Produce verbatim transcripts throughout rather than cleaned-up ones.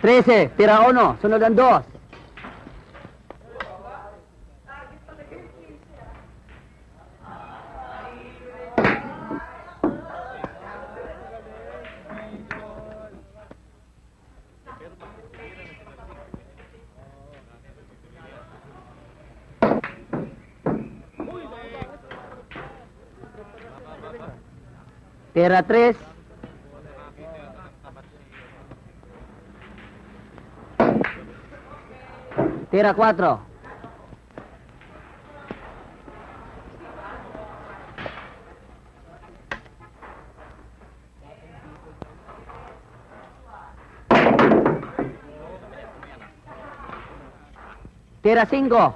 trese, tira uno, sunod ang dos. Tira tres. Tira cuatro. Tira cinco.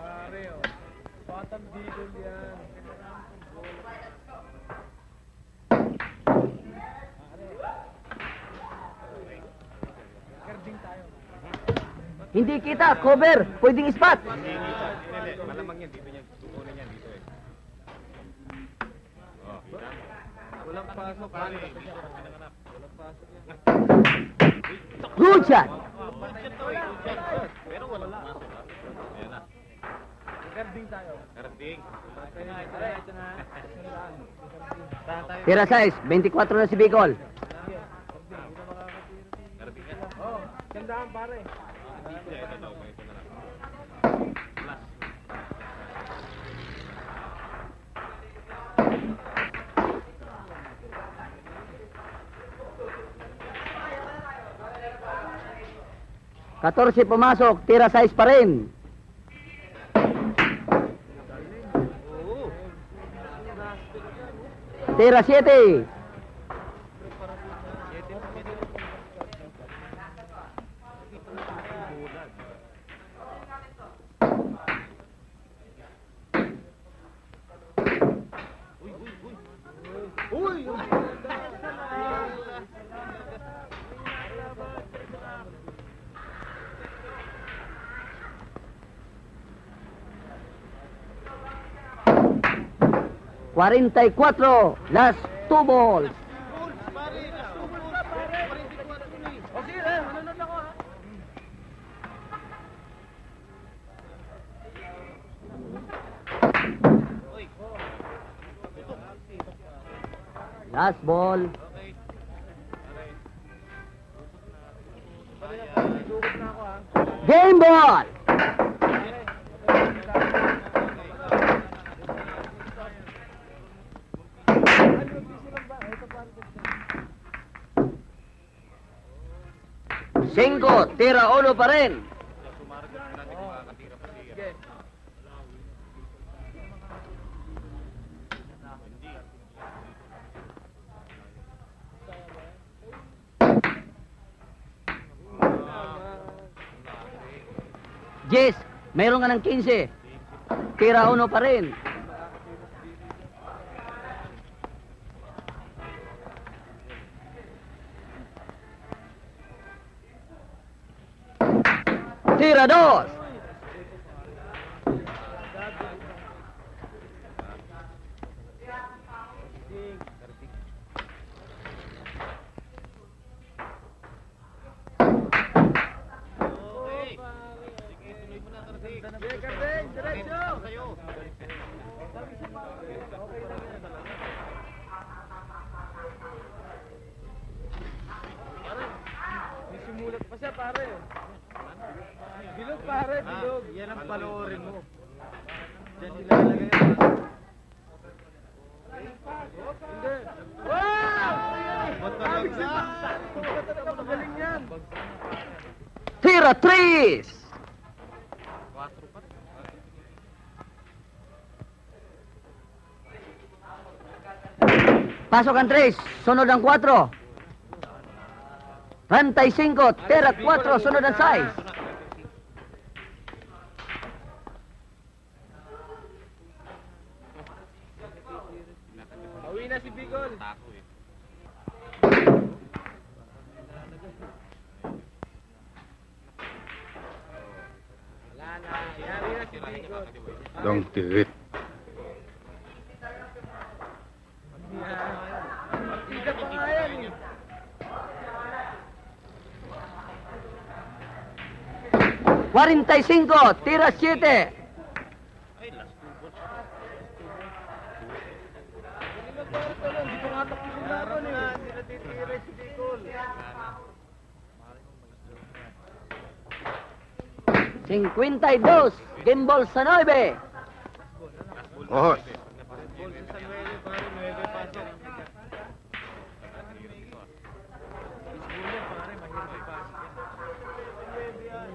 Hindi kita, cover, pwedeng spot. Malamang yan, dito yan. Tukunin yan dito eh. Oh, walang pasok, pare. Walang pasok yan. Good shot. Pero walang pasok. Ayan na. Garding tayo. Garding. Tira seis, twenty-four na si Bicol. Garding yan. Oh, gandaan pare. catorce pumasok, tira seis pa rin. Tira siete. cuarenta-cuatro, last two balls. Last ball. Game ball. Cinco, tira uno pa rin. Yes, meron ka ng quince. Tira uno pa rin. Tira dos. Simulat pa siya pare. Bilog pare, bilog. Ah, yan ang panoorin mo. Diyan nilalagay yan. Hindi. Wow! Matalag na. Magaling yan. Tira tres. Pasok ang tres, sunod ang cuatro. treinta-cinco, tira cuatro, sunod ang seis. Awi na si Bicol. Wala na, yari na si Bicol. Long tirit. Ika pa nga yan eh. forty-five, tira siete. Ay, last two balls. Hindi ko nga tapos yung laban eh. Hindi na titira si Bicol. fifty-two, game ball sa nine. Oh, Ball sa San Nueve, pare. Nueve pasok. Baseball yan, pare. Mahirap ipasok yan.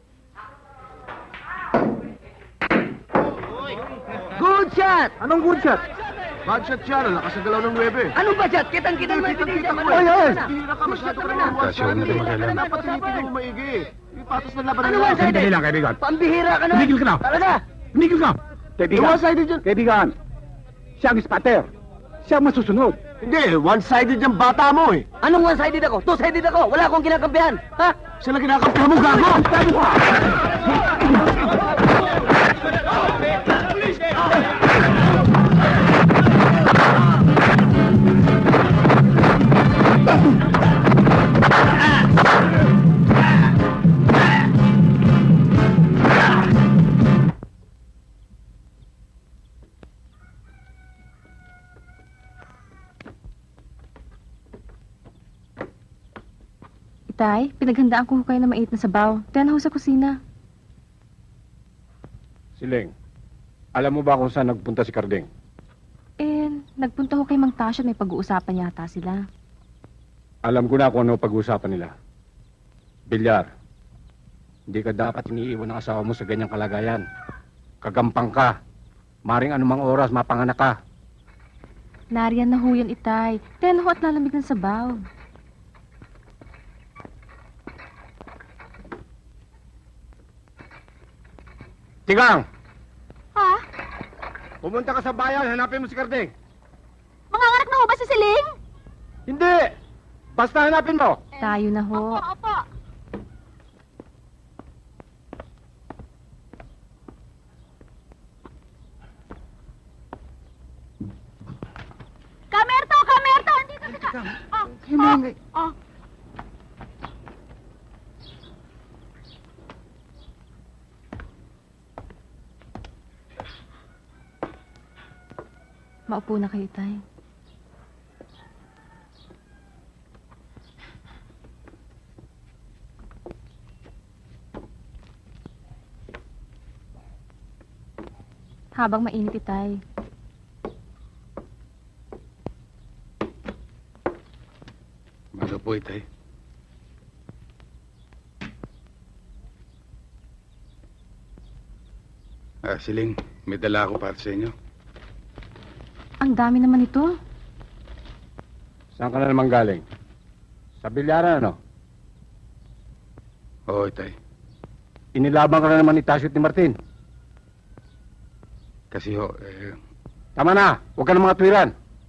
Uy! Good shot! anong good shot? Bad shot siya, lakas ang galaw ng nuwebe. Anong ba shot? Kitang-kita naman yung pinisa. Ay, ay! Bihira ka, masyado ka naman one side. Dapat tinitingnan mo maigi. Ipatos na laban Ano nila. one sided? Sandali lang, kaibigan. Pambihira ka na. Tumigil ka na. Talaga? Tumigil ka! Yung one-sided yun. Kaibigan, siya ang spatter. Siya ang masusunod. Hindi, one-sided yung bata mo eh. Anong one-sided ako? Two-sided ako. Wala akong kinakampihan. Ha? Siya lang kinakampihan mo, gago! Tay, pinaghandaan ko kayo na mait na sabaw. Tiyan ho sa kusina. Siling, alam mo ba kung saan nagpunta si Carding? Eh, nagpunta ho kay Mang Tasyo, may pag-uusapan yata sila. Alam ko na kung ano pag-uusapan nila. Bilyar. Hindi ka dapat iniiwan ng asawa mo sa ganyang kalagayan. Kagampang ka. Maring anumang oras, mapanganak ka. Nariyan na ho yan, Itay. Tiyan ho at lalamig ng sabaw. Tigang! Ha? Pumunta ka sa bayan, hanapin mo si Carding. Manganganak na ho ba si Siling? Hindi! Basta hanapin mo. Tayo na ho. Opo, opo. Kamerto, Kamerto! Andito si Ka... Oh, Hinangay. oh, oh. Maupo na kayo, Tay. Habang mainit, Itay. Ano po, Itay? Ah, Siling, may dala ako para sa inyo. Ang dami naman ito. Saan ka na naman galing? Sa bilyaran, ano? Oo, Itay. Inilaban ka na naman ni Tasyo at ni Martin. Kasi ho, eh, Tama na, huwag ka na mga tuwiran.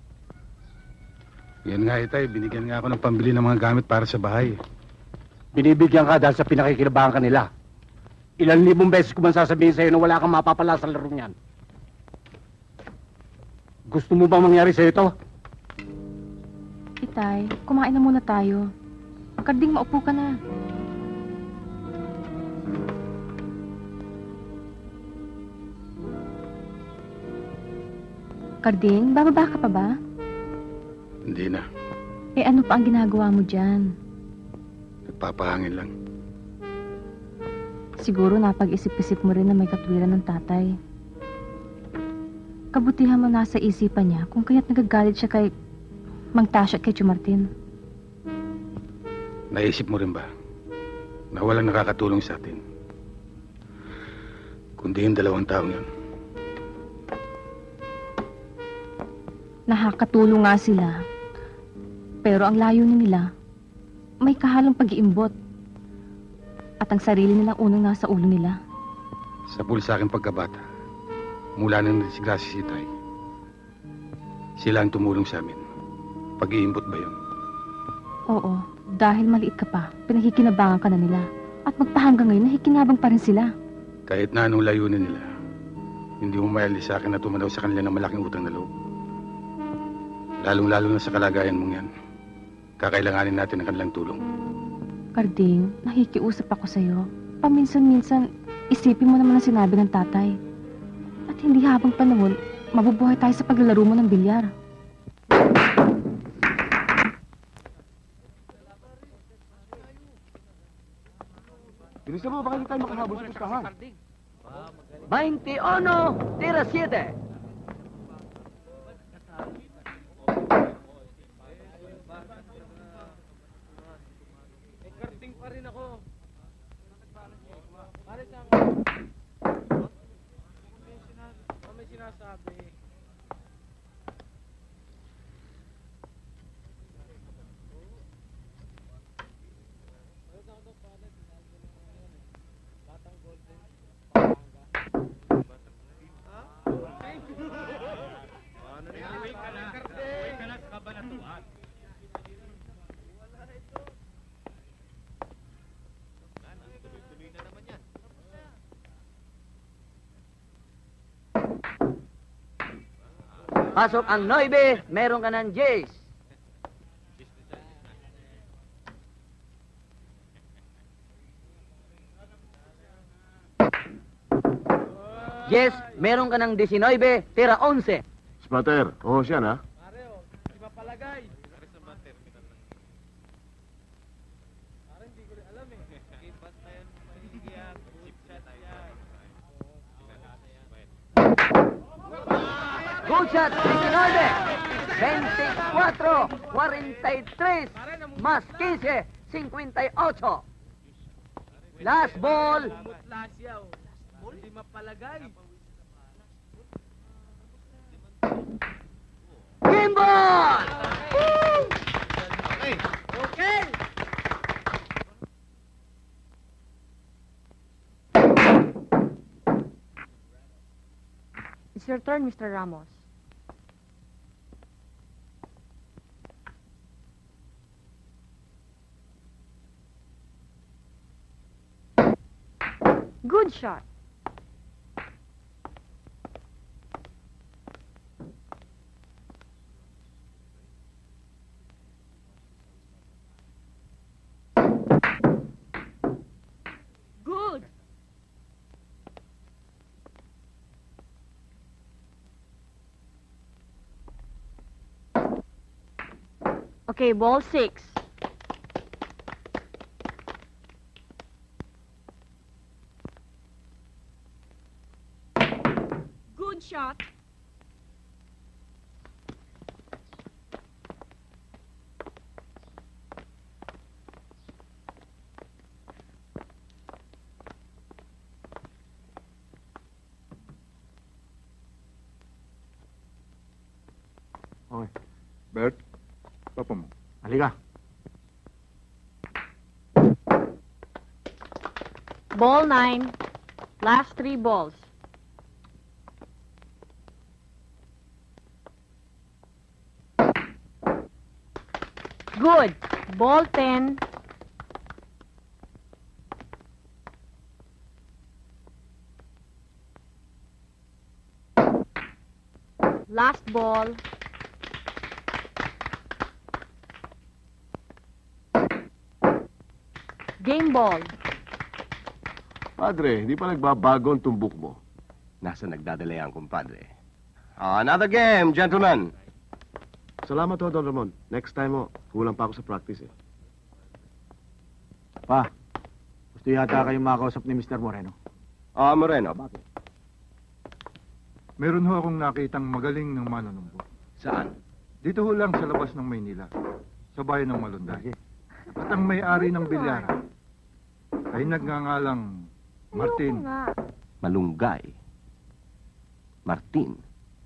yan nga, Itay. Binigyan nga ako ng pambili ng mga gamit para sa bahay. Binibigyan ka dahil sa pinakikinabangan ka nila. Ilang libong beses ko man sasabihin sa'yo na wala kang mapapala sa larong yan. Gusto mo bang mangyari sa'yo ito? Itay, kumain na muna tayo. Karding, maupo ka na. Karding, bababa ka pa ba? Hindi na. Eh, ano pa ang ginagawa mo dyan? Nagpapahangin lang. Siguro napag-isip-isip mo rin na may katwiran ng tatay. Kabutihan mo nasa isipan niya kung kaya't nagagalit siya kay Mang Tasyo at kay Tio Martin. Naisip mo rin ba na walang nakakatulong sa atin? Kundi yung dalawang taong yun. Nakakatulong nga sila. Pero ang layunin nila, may kahalong pag-iimbot. At ang sarili nilang unang nasa ulo nila. Sa pulsa aking pagkabata, mula nang nasigrasi si Tay, sila ang tumulong sa amin. Pag-iimbot ba yun? Oo, dahil maliit ka pa, pinahikinabangan ka na nila. At magpahanggang ngayon, nahikinabang pa rin sila. Kahit na anong layunin nila, hindi mo mayalis sa akin na tumanaw sa kanila ng malaking utang na loob. Lalong-lalo na sa kalagayan mong yan, kakailanganin natin ng kanilang tulong. Karding, nakikiusap ako sa'yo. paminsan-minsan, isipin mo naman ang sinabi ng tatay. At hindi habang panahon, mabubuhay tayo sa paglalaro mo ng bilyar. Bilisan mo, baka hindi tayo makahabol sa pustahan. twenty-uno, tira siete. May karting pa rin ako. Pare sa may, sinas may sinasabi. Pasok ang Noibe, meron ka ng Jace. Yes, meron ka ng nineteen, tira eleven. Spatter, oh siya na. Pare, oh, di mapalagay. Pare sa mga terminal lang. Pare, hindi ko rin alam eh. Kipas na yan, mahigyan. Chip shot yan. Good shot, nineteen. twenty-four, forty-three, más fifteen, fifty-eight. Last ball. Mutla siya, oh. Hindi mapalagay. Game ball! Okay. Okay. It's your turn, Mister Ramos. Good shot. Good. Okay, ball six. Good shot. Okay. Bert, papa mo. Halika. Ball nine. Last three balls. Good. Ball ten. Last ball. Game ball. Padre, hindi pa nagbabago ang tumbok mo. Nasa nagdadala yan, kumpadre. Ah, another game, gentlemen. Salamat ho, Don Ramon. Next time ho, kulang pa ako sa practice eh. Pa, gusto yata kayong makausap ni Mister Moreno. Ah, Moreno, bakit? Meron ho akong nakitang magaling ng manunumbo. Saan? Dito ho lang sa labas ng Maynila, sa bayan ng Malunday. At ang may-ari ng bilyara ay nagngangalang Martin. Malunggay. Martin.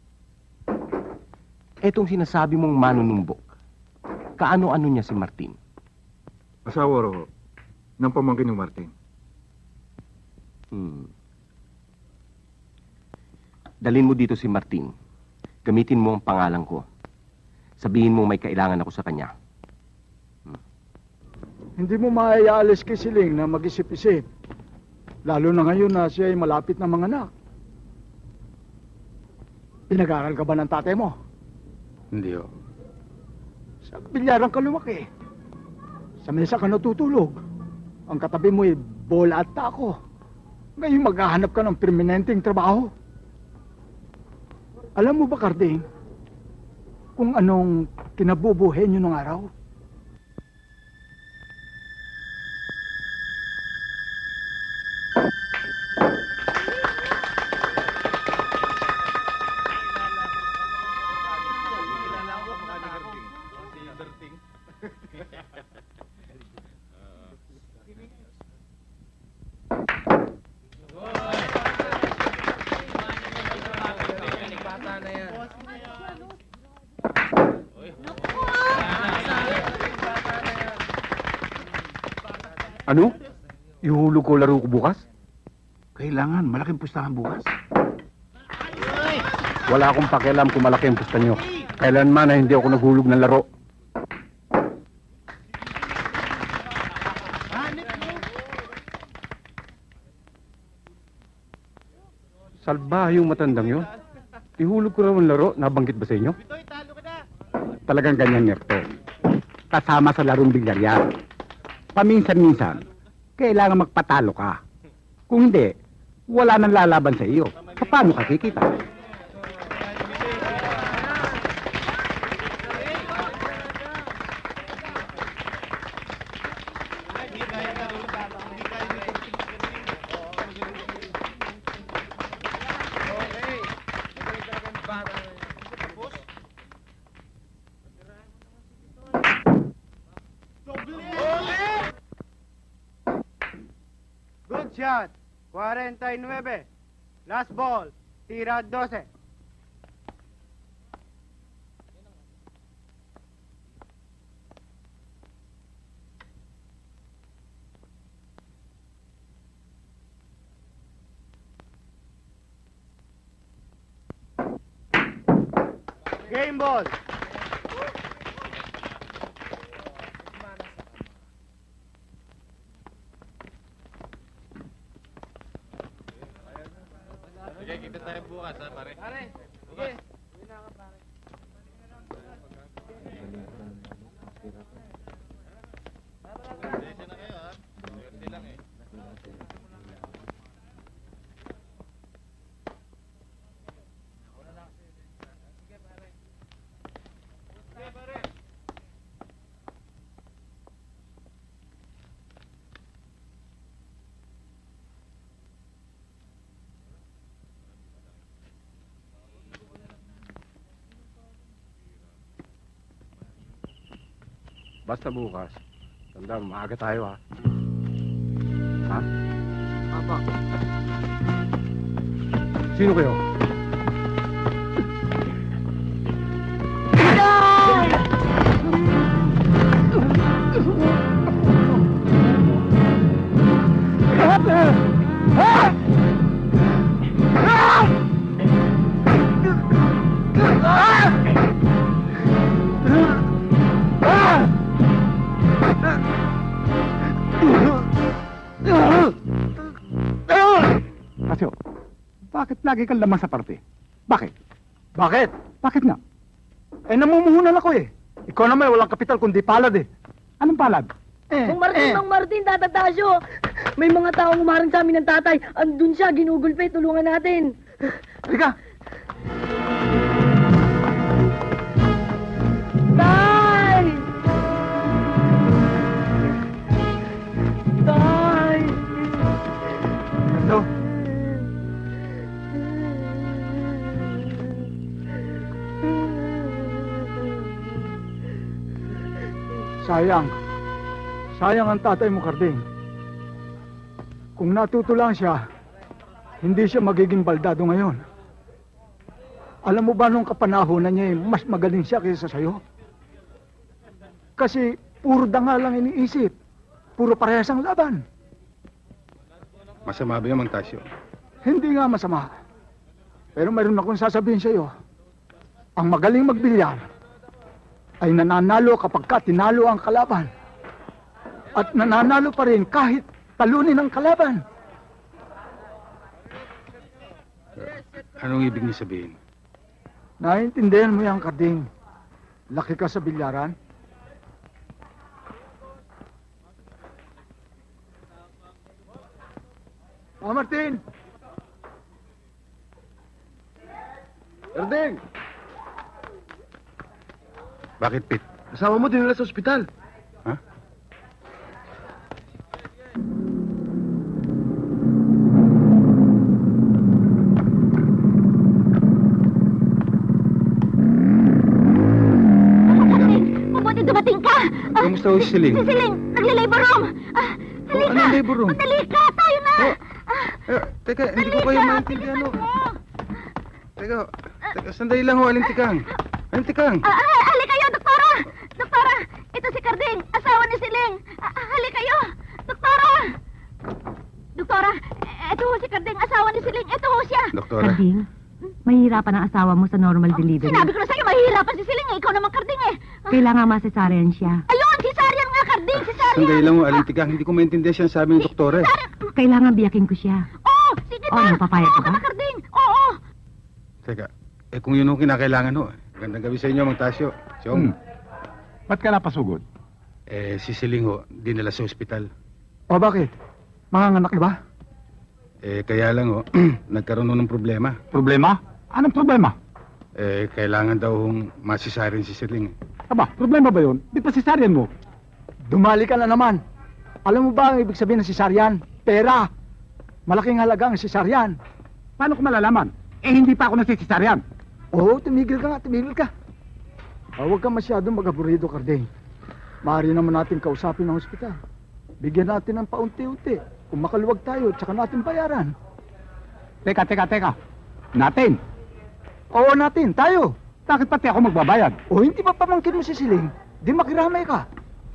Etong sinasabi mong manunumbok, kaano-ano niya si Martin? Asawa ro ng pamangkin ni Martin. Hmm. Dalin mo dito si Martin. Gamitin mo ang pangalan ko. Sabihin mo may kailangan ako sa kanya. Hmm. Hindi mo maayaalis kay Siling na mag-isip-isip. Lalo na ngayon na siya ay malapit na mga anak. Pinag-aaral ka ba ng tatay mo? Hindi ho. Sa bilyaran ka lumaki. Sa mesa ka natutulog. Ang katabi mo ay bola at tako. Ngayon maghahanap ka ng permanenteng trabaho. Alam mo ba, Carding, kung anong kinabubuhay niyo ng araw? Ano? Ihulog ko laro ko bukas? Kailangan, malaking pustahan bukas. Wala akong pakialam kung malaki ang pusta nyo. Kailanman na hindi ako naghulog ng laro. Salbahe yung matandang yun. Ihulog ko raw ang laro, nabanggit ba sa inyo? Talagang ganyan, Nerto. Kasama sa larong bilyar yan. Paminsan-minsan, kailangan magpatalo ka. Kung hindi, wala nang lalaban sa iyo. Paano ka kikita? Good shot. forty-nine. Last ball. Tira twelve. Game ball. Sige, kita tayo bukas ha, pare. Pare, sige. Uwi na ka, pare. Pasensya na kayo ha. Swerte lang eh. Sige, pare. Sige, pare. Basta bukas. Tandaan, maaga tayo ha. Ha? Apa? Sino kayo? Kasyo, bakit lagi kang lamang sa parte? Bakit? Bakit? Bakit nga? Eh, namumuhunan ako eh. Ikaw naman, walang kapital kundi palad eh. Anong palad? Eh, Mang Martin, Mang Martin, tatatasyo! May mga taong umarang sa amin ng tatay. Andun siya, ginugulpe, tulungan natin. Halika. Tay! Tay! Ito. Sayang. Sayang ang tatay mo, Carding. Kung natuto lang siya, hindi siya magiging baldado ngayon. Alam mo ba nung kapanahonan niya, eh, mas magaling siya kaysa sa'yo? Kasi puro danga lang iniisip. Puro parehas ang laban. Masama ba yung Mang Tasyo? Hindi nga masama. Pero mayroon akong sasabihin sa iyo. Ang magaling magbilyar ay nananalo kapag ka tinalo ang kalaban. At nananalo pa rin kahit talunin ang kalaban. Anong ibig niyo sabihin? Naiintindihan mo yan, Carding. Laki ka sa bilyaran. Erdeng! Bakit, Pete? Asawa mo dinala sa ospital. Ha? Mabuti dumating ka! Ah, Kamusta ho si Siling? Si Siling, nagli-labor room! Ah, halika! Oh, anong labor room? Madali ka! Tayo na! Oh, eh, teka, hindi ko kayo maintindihan ho. Teka, teka, sandali lang ho, Alintikang. Alintikang! Ah, ah, halika kayo, doktora! Doktora, ito si Carding, asawa ni Siling. Ah, ah, halika kayo! Doktora! Doktora, eh, ito ho si Carding, asawa ni Siling. Ito ho siya. Doktora. Carding, mahihirapan ang asawa mo sa normal Oh, delivery. sinabi ko na sa'yo, mahihirapan si Siling eh. Ikaw naman, Carding eh. Ah, Kailangan masesaryan siya. ayun, cesarean nga, Carding, cesarean. Sandali lang ho, Alintikang. Hindi ko maintindihan siya sabi ng doktora eh. Kailangan biyakin ko siya. Oo, sige Oh, na. napapayag ka Oo, ba? Carding. Oo. Teka, eh kung yun ho kinakailangan ho. Magandang gabi sa inyo, Mang Tasyo. Chong. Hmm. Ba't ka napasugod? Eh, si Siling ho, dinala sa ospital. O bakit? Manganganak ka ba? Eh, kaya lang ho, nagkaroon ho ng problema. Problema? Anong problema? Eh, kailangan daw hong masisarin si Siling. Aba, problema ba yun? Di pa cesarean mo? Dumali ka na naman. Alam mo ba ang ibig sabihin ng cesarean? Pera. Malaking halaga ang cesarean. Paano ko malalaman? Eh, hindi pa ako nasisisaryan. Oo, tumigil ka nga, tumigil ka. Ah, huwag ka masyadong mag-aburido, Carding. Maaari naman natin kausapin ng ospital. Bigyan natin ng paunti-unti. Kung makaluwag tayo, tsaka natin bayaran. Teka, teka, teka. Natin. Oo, natin, tayo. Bakit pati ako magbabayad? O hindi ba pamangkin mo si Siling? Di makiramay ka.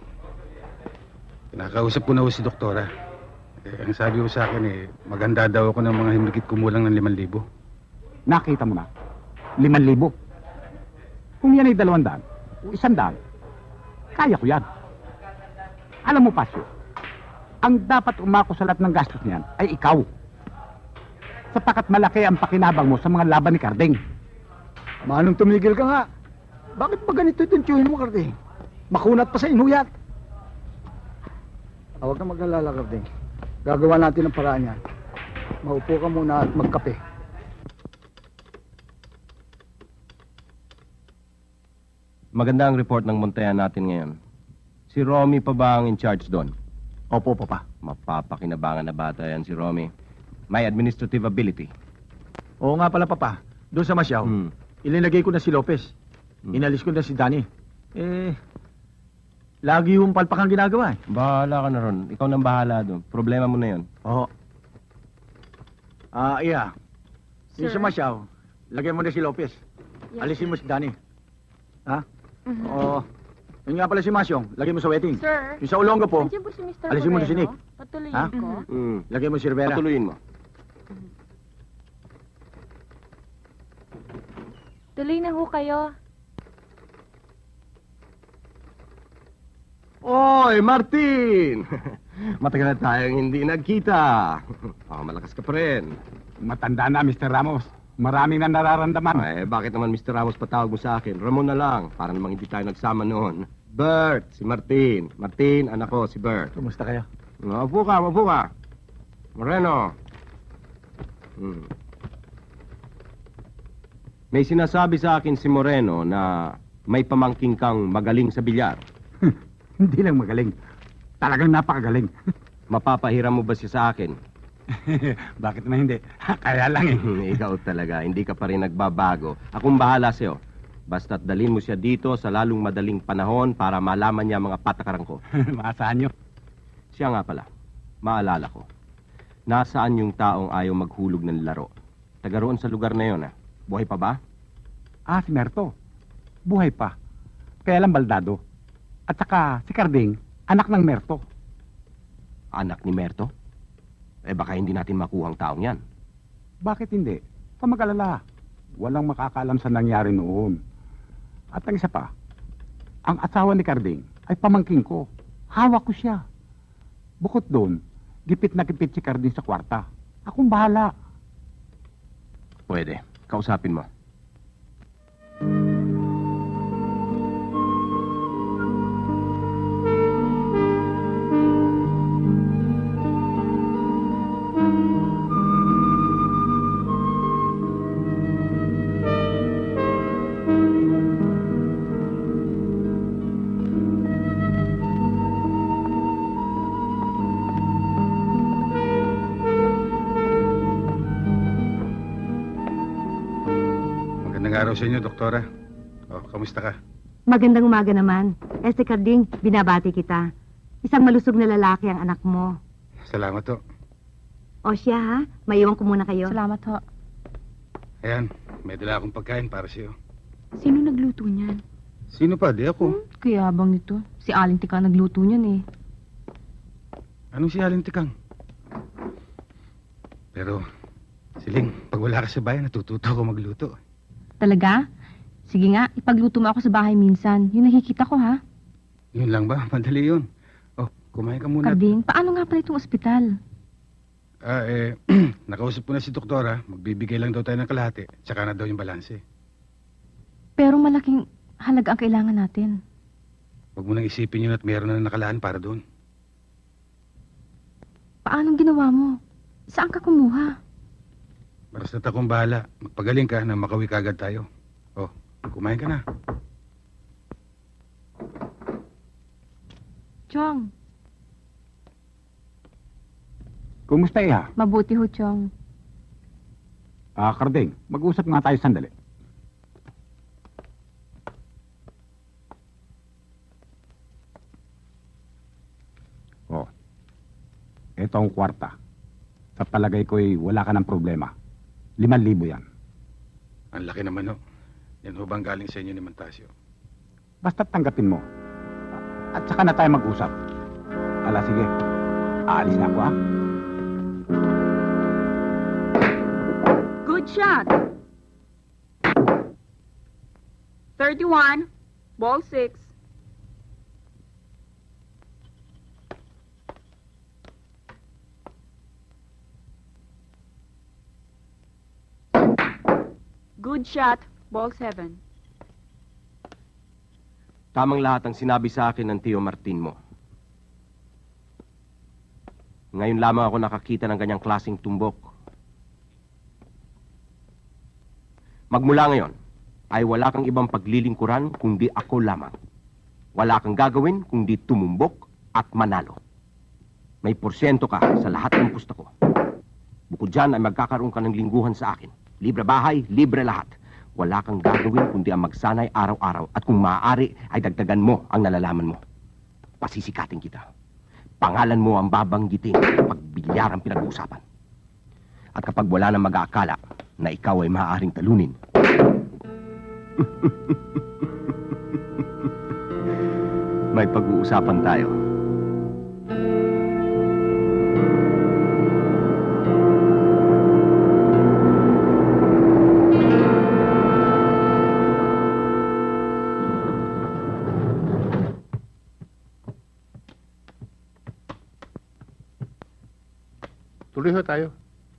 Kinakausap ko na ho si doktora. Eh, ang sabi ko sa akin eh, maganda daw ako ng mga himigit kumulang ng limang libo. Nakita mo na. Liman libo. Kung yan ay dalawang daan, o isang daan, kaya ko yan. Alam mo, Pasyo, ang dapat umako sa lahat ng gastos niyan ay ikaw. Sapagkat malaki ang pakinabang mo sa mga laban ni Carding. Manong tumigil ka nga. Bakit ba ganito itong mo, Carding? Makunat pa sa inuyat. Ah, huwag kang mag-alala, Carding. Gagawa natin ang paraan yan. Maupo ka muna at magkape. Maganda ang report ng Monteya natin ngayon. Si Romy pa ba ang in charge doon? Opo, Papa. Mapapakinabangan na bata yan si Romy. May administrative ability. Oo nga pala, Papa. Doon sa Masyaw, Hmm. ilinagay ko na si Lopez. Hmm. Inalis ko na si Danny. Eh, lagi yung palpak ang ginagawa eh. Bahala ka na ron. Ikaw nang bahala doon. Problema mo na yun. Oo. Ah, iya. Yung Sir? sa Masyaw, lagyan mo na si Lopez. Yes, Alisin mo si Danny. Ha? Mhm. Oo. Yun nga pala si Masyong, lagyan mo sa wedding. Sir, Yung sa Olongo po, nandiyan po si Mister alisin mo na si Moreno. Nick. Patuloyin Ha? ko. Hmm. lagyan mo si Rivera. Patuloyin mo. Tuloy na ho kayo. Oy, Martin! Matagal na tayong hindi nagkita. Oh, malakas ka pa rin. Matanda na, Mister Ramos. Maraming na nararamdaman. Eh, bakit naman Mister Ramos patawag mo sa akin? Ramon na lang, para namang hindi tayo nagsama noon. Bert, si Martin. Martin, anak ko, si Bert. Kumusta kayo? Mabuo ka, mabuo ka. Moreno. Hmm. May sinasabi sa akin si Moreno na may pamangking kang magaling sa bilyar. Hindi lang magaling. Talagang napakagaling. Mapapahiram mo ba siya sa akin? Bakit na hindi? Kaya lang eh. Ikaw talaga, hindi ka pa rin nagbabago. Akong bahala sa'yo. Basta't dalhin mo siya dito sa lalong madaling panahon para malaman niya mga patakaran ko. Maasahan nyo. Siya nga pala, maalala ko. Nasaan yung taong ayaw maghulog ng laro? Taga roon sa lugar na yon, ah. Buhay pa ba? Ah, si Merto. Buhay pa. Kaya lang baldado. At saka si Carding, anak ng Merto. Anak ni Merto? Eh baka hindi natin makuha ang taong yan. Bakit hindi? Sa mag-alala. Walang makakaalam sa nangyari noon. At ang isa pa, ang asawa ni Carding ay pamangking ko. Hawak ko siya. Bukod doon, gipit na gipit si Carding sa kwarta. Akong bahala. Pwede. Kausapin mo. Magandang araw sa inyo, doktora. Oh, kamusta ka? Magandang umaga naman. Eh, si Carding, binabati kita. Isang malusog na lalaki ang anak mo. Salamat ho. O siya, ha? Maiwan ko muna kayo. Salamat ho. Ayan, may dala akong pagkain para sa'yo. Sino nagluto niyan? Sino pa? Di ako. Hmm, kaya bang nito? Si Aling Tika nagluto niyan eh. Anong si Aling Tikang? Pero, Siling, pag wala ka sa bayan, natututo ako magluto. Talaga? Sige nga, ipagluto mo ako sa bahay minsan. Yung nakikita ko, ha? Yun lang ba? Madali yun. Oh, kumain ka muna. Carding, paano nga pala itong ospital? Ah, eh, nakausap ko na si doktora. Magbibigay lang daw tayo ng kalahati. Tsaka na daw yung balanse. Pero malaking halaga ang kailangan natin. Huwag mo nang isipin yun at meron na nakalaan para doon. Paanong ginawa mo? Saan ka kumuha? Basta't akong bahala. Magpagaling ka na makawi kagad tayo. Oh, kumain ka na. Chong. Kumusta iha? Mabuti ho, Chong. Ah, Carding, mag-usap nga tayo sandali. Oh, ito ang kwarta. Sa palagay ko'y wala ka ng problema. Liman libo yan. Ang laki naman ho. Yan ho bang galing sa inyo ni Mantasio? Basta tanggapin mo. At saka na tayo mag-usap. Ala, sige. Aalis na ako, ha? Good shot. thirty-one, ball six. Good shot, ball seven. Tamang lahat ang sinabi sa akin ng Tio Martin mo. Ngayon lamang ako nakakita ng ganyang klaseng tumbok. Magmula ngayon, ay wala kang ibang paglilingkuran kundi ako lamang. Wala kang gagawin kundi tumumbok at manalo. May porsyento ka sa lahat ng pusta ko. Bukod dyan ay magkakaroon ka ng lingguhan sa akin. Libre bahay, libre lahat. Wala kang gagawin kundi ang magsanay araw-araw. At kung maaari, ay dagdagan mo ang nalalaman mo. Pasisikatin kita. Pangalan mo ang babanggitin kapag bilyar ang pinag-uusapan. At kapag wala nang mag-aakala na ikaw ay maaaring talunin. May pag-uusapan tayo. Tuloy ho tayo.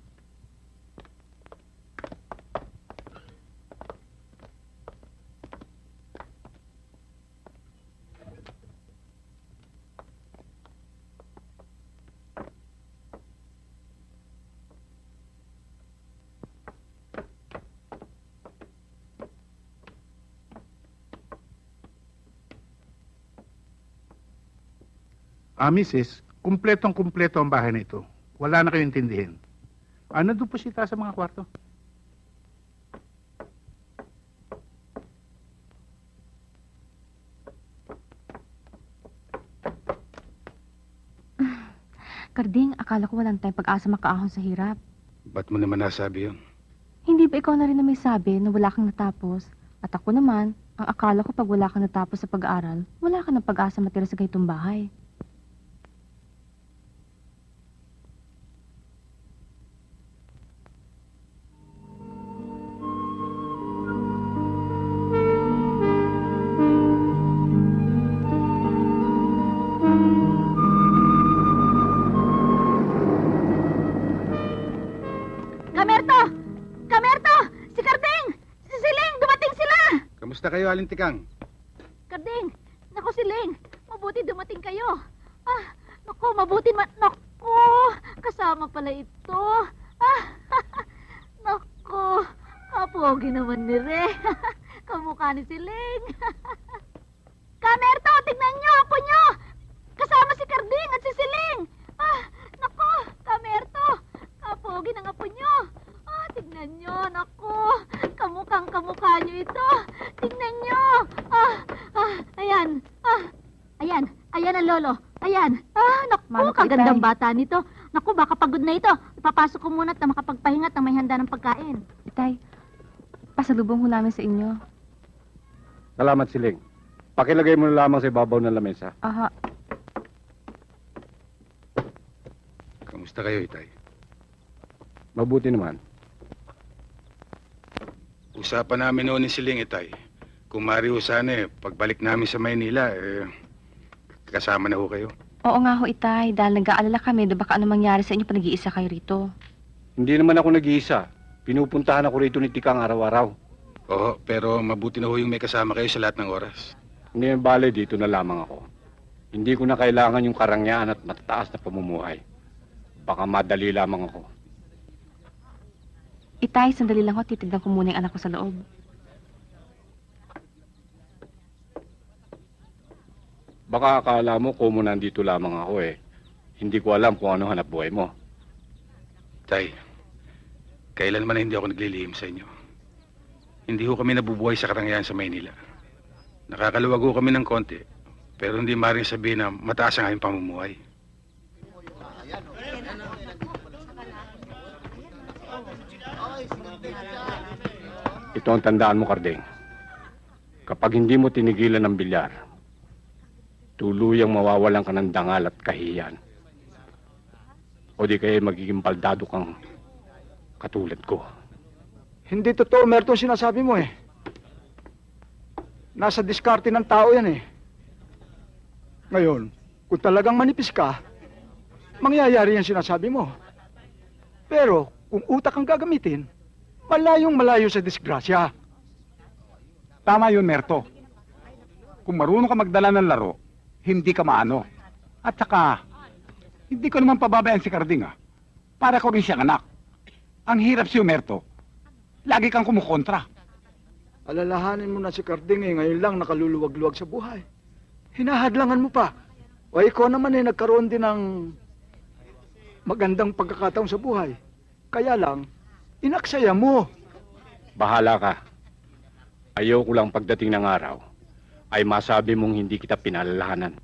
Ah, misis, kumpletong-kumpleto ang bahay na ito. Wala na kayong intindihin. Ah, nandun po siya sa mga kwarto. Carding, akala ko walang tayong pag-asa makaahon sa hirap. Ba't mo naman nasabi yun? Hindi ba ikaw na rin na may sabi na wala kang natapos? At ako naman, ang akala ko pag wala kang natapos sa pag-aaral, wala ka ng pag-asa matira sa ganitong bahay. Kamusta kayo, Aling Tikang? Carding, naku Siling, mabuti dumating kayo. Ah, naku, mabuti ma... Naku, kasama pala ito. Ah, naku, kapogi naman ni Re. Kamukha ni Siling. Kamerto, tignan nyo, apo nyo. Kasama si Carding at si Siling. Ah, naku, Kamerto, kapogi ng apo nyo. Ah, tignan nyo, naku, kamukhang kamukha nyo niyo ito. Tingnan niyo. Ah, ah, ayan. Ah, ayan. Ayan ang lolo. Ayan. Ah, naku, Mano ka, kagandang Itay. bata nito. Naku, baka pagod na ito. Ipapasok ko muna at na makapagpahinga at na may handa ng pagkain. Itay, pasalubong ko namin sa inyo. Salamat, Siling. Pakilagay mo na lamang sa ibabaw ng lamesa. Aha. Kamusta kayo, Itay? Mabuti naman. Usapan namin noon ni Siling, Itay. Kung mariho sana eh, pagbalik namin sa Maynila, eh, kasama na ho kayo. Oo nga ho, Itay, dahil nag-aalala kami na baka ano mangyari sa inyo pa nag-iisa kayo rito. Hindi naman ako nag-iisa. Pinupuntahan ako rito ni Tikang araw-araw. Oo, pero mabuti na ho yung may kasama kayo sa lahat ng oras. Hindi yung bale, dito na lamang ako. Hindi ko na kailangan yung karangyaan at matataas na pamumuhay. Baka madali lamang ako. Itay, sandali lang ho, titignan ko muna yung anak ko sa loob. Baka akala mo kung nandito lamang ako eh. Hindi ko alam kung ano hanap buhay mo. Tay, kailanman na hindi ako naglilihim sa inyo. Hindi ho kami nabubuhay sa karangyaan sa Maynila. Nakakaluwag ho kami ng konti, pero hindi maaaring sabihin na mataas ang aming pamumuhay. Ito ang tandaan mo, Karding. Kapag hindi mo tinigilan ng bilyar, tuluyang mawawalan ka ng dangal at kahiyan. O di kaya magiging baldado kang katulad ko. Hindi totoo, Merton, sinasabi mo eh. Nasa diskarte ng tao yan eh. Ngayon, kung talagang manipis ka, mangyayari yan sinasabi mo. Pero, kung utak ang gagamitin, malayong malayo sa disgrasya. Tama yun, Merto. Kung marunong ka magdala ng laro, hindi ka maano. At saka, hindi ko naman pababayaan si Carding ah. Para ko rin siyang anak. Ang hirap siyo, Merto. Lagi kang kumukontra. Alalahanin mo na si Carding eh, ngayon lang nakaluluwag-luwag sa buhay. Hinahadlangan mo pa. O ikaw naman eh, nagkaroon din ng magandang pagkakataon sa buhay. Kaya lang, inaksaya mo. Bahala ka. Ayaw ko lang pagdating ng araw ay masabi mong hindi kita pinalalahanan.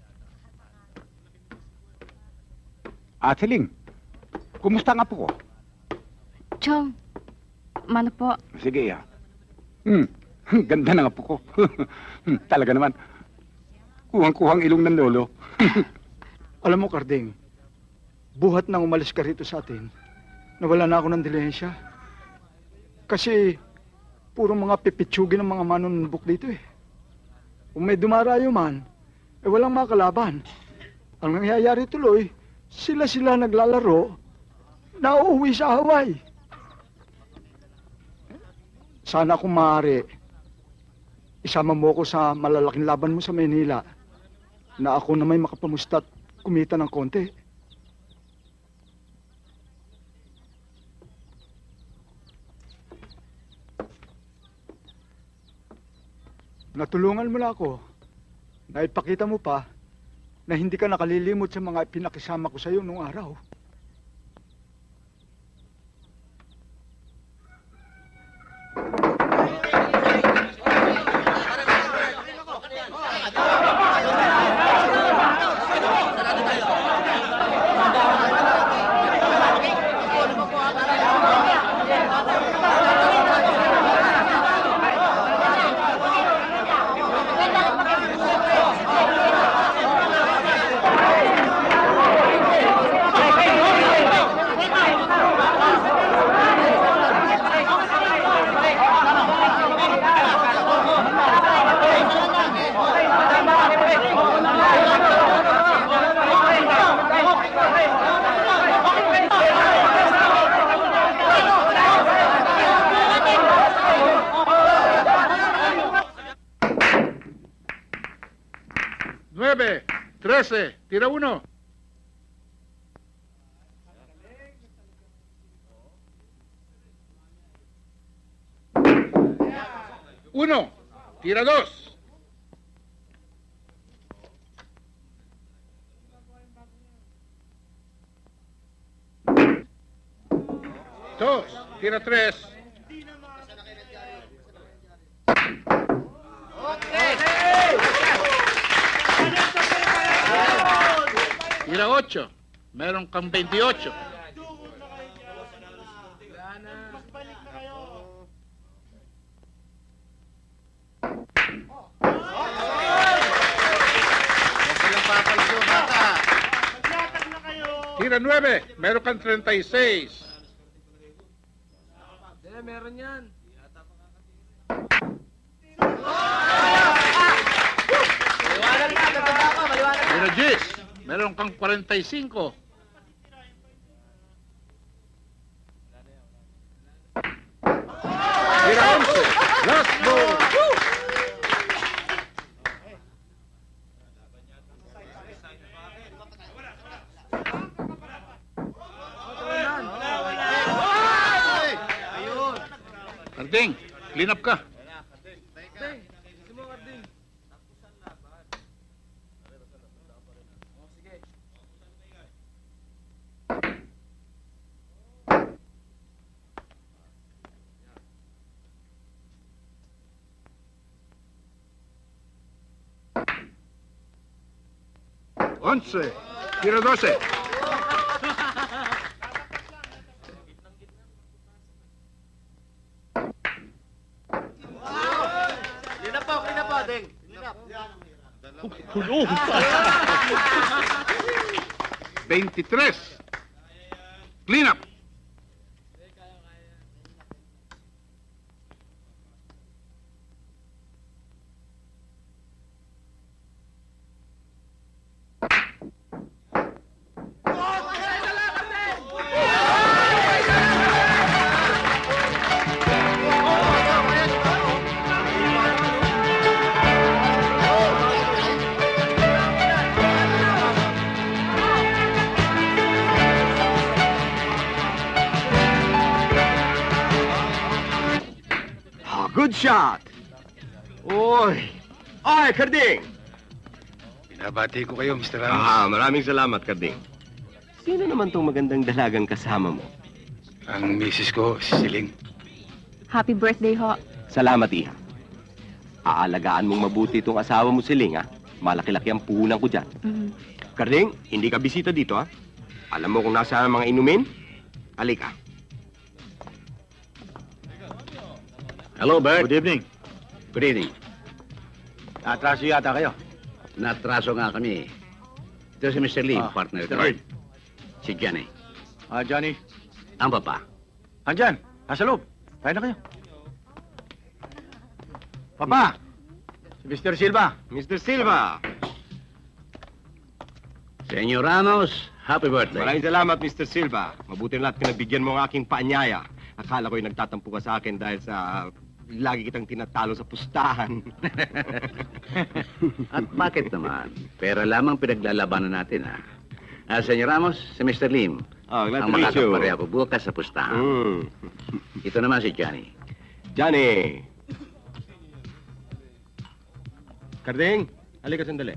At Siling, kumusta nga po ko? Chong, mano po? Sige ah. Hmm, ganda na nga po ko. Talaga naman. Kuhang-kuhang ilong ng lolo. Alam mo, Carding, buhat nang umalis ka rito sa atin, nawala na ako ng dilensya. Kasi, puro mga pipitsugin ng mga manunubok dito eh. Kung may dumarayo man, eh walang makalaban. Ang nangyayari tuloy, sila-sila naglalaro, nauuwi sa Hawaii. Sana kung maaari, isama mo ko sa malalaking laban mo sa Maynila na ako na may makapamusta at kumita ng konti. Natulungan mo na ako. Naipakita mo pa na hindi ka nakalilimot sa mga pinakisama ko sa iyo nung araw. nueve, trece, tira uno. Uno, tira dos. Dos, tira tres. Tira ocho. Meron kang veintiocho. Tira nueve. Meron kang treinta y seis. Eh, meron yan. Maliwanag na, tatanda ka, maliwanag na. Tira diez. Meron kang cuarenta y cinco. Tira once. Last ball. Karding, clean up ka. Once. Tira doce. Clean up po, clean up po, Ding. Clean up. Kulong. veintitrés. Clean up. Good shot! Oy! Ay, Karding! Binabati ko kayo, Mister Ramos. Ah, maraming salamat, Karding. Sino naman tong magandang dalagang kasama mo? Ang misis ko, si Siling. Happy birthday, ho. Salamat, Iha. Aalagaan mong mabuti itong asawa mo, Siling, ha? Malaki-laki ang puhunan ko dyan. Mm. Karding, hindi ka bisita dito, ha? Alam mo kung nasa mga inumin? Halika. Hello, Bert. Good evening. Good evening. Atraso yata kayo. Natraso nga kami. Ito si Mister Lim, Ah, partner ko. Mister Lim. Si Johnny. Ah, Johnny. Ang papa. Andyan. Nasa loob. Tayo na kayo. Papa! Si Mister Silva. Mister Silva! Senyor Ramos, happy birthday. Maraming salamat, Mister Silva. Mabuti na lahat pinagbigyan mo ang aking paanyaya. Akala ko'y nagtatampo ka sa akin dahil sa lagi kitang tinatalo sa pustahan. At bakit naman? Pera lamang pinaglalabanan natin, ha? Ah, Senyor Ramos, si Mister Lim. Oh, glad ang to meet you. makakapareha ko bukas sa pustahan. Mm. Ito naman si Johnny. Johnny! Karding, halika sandali.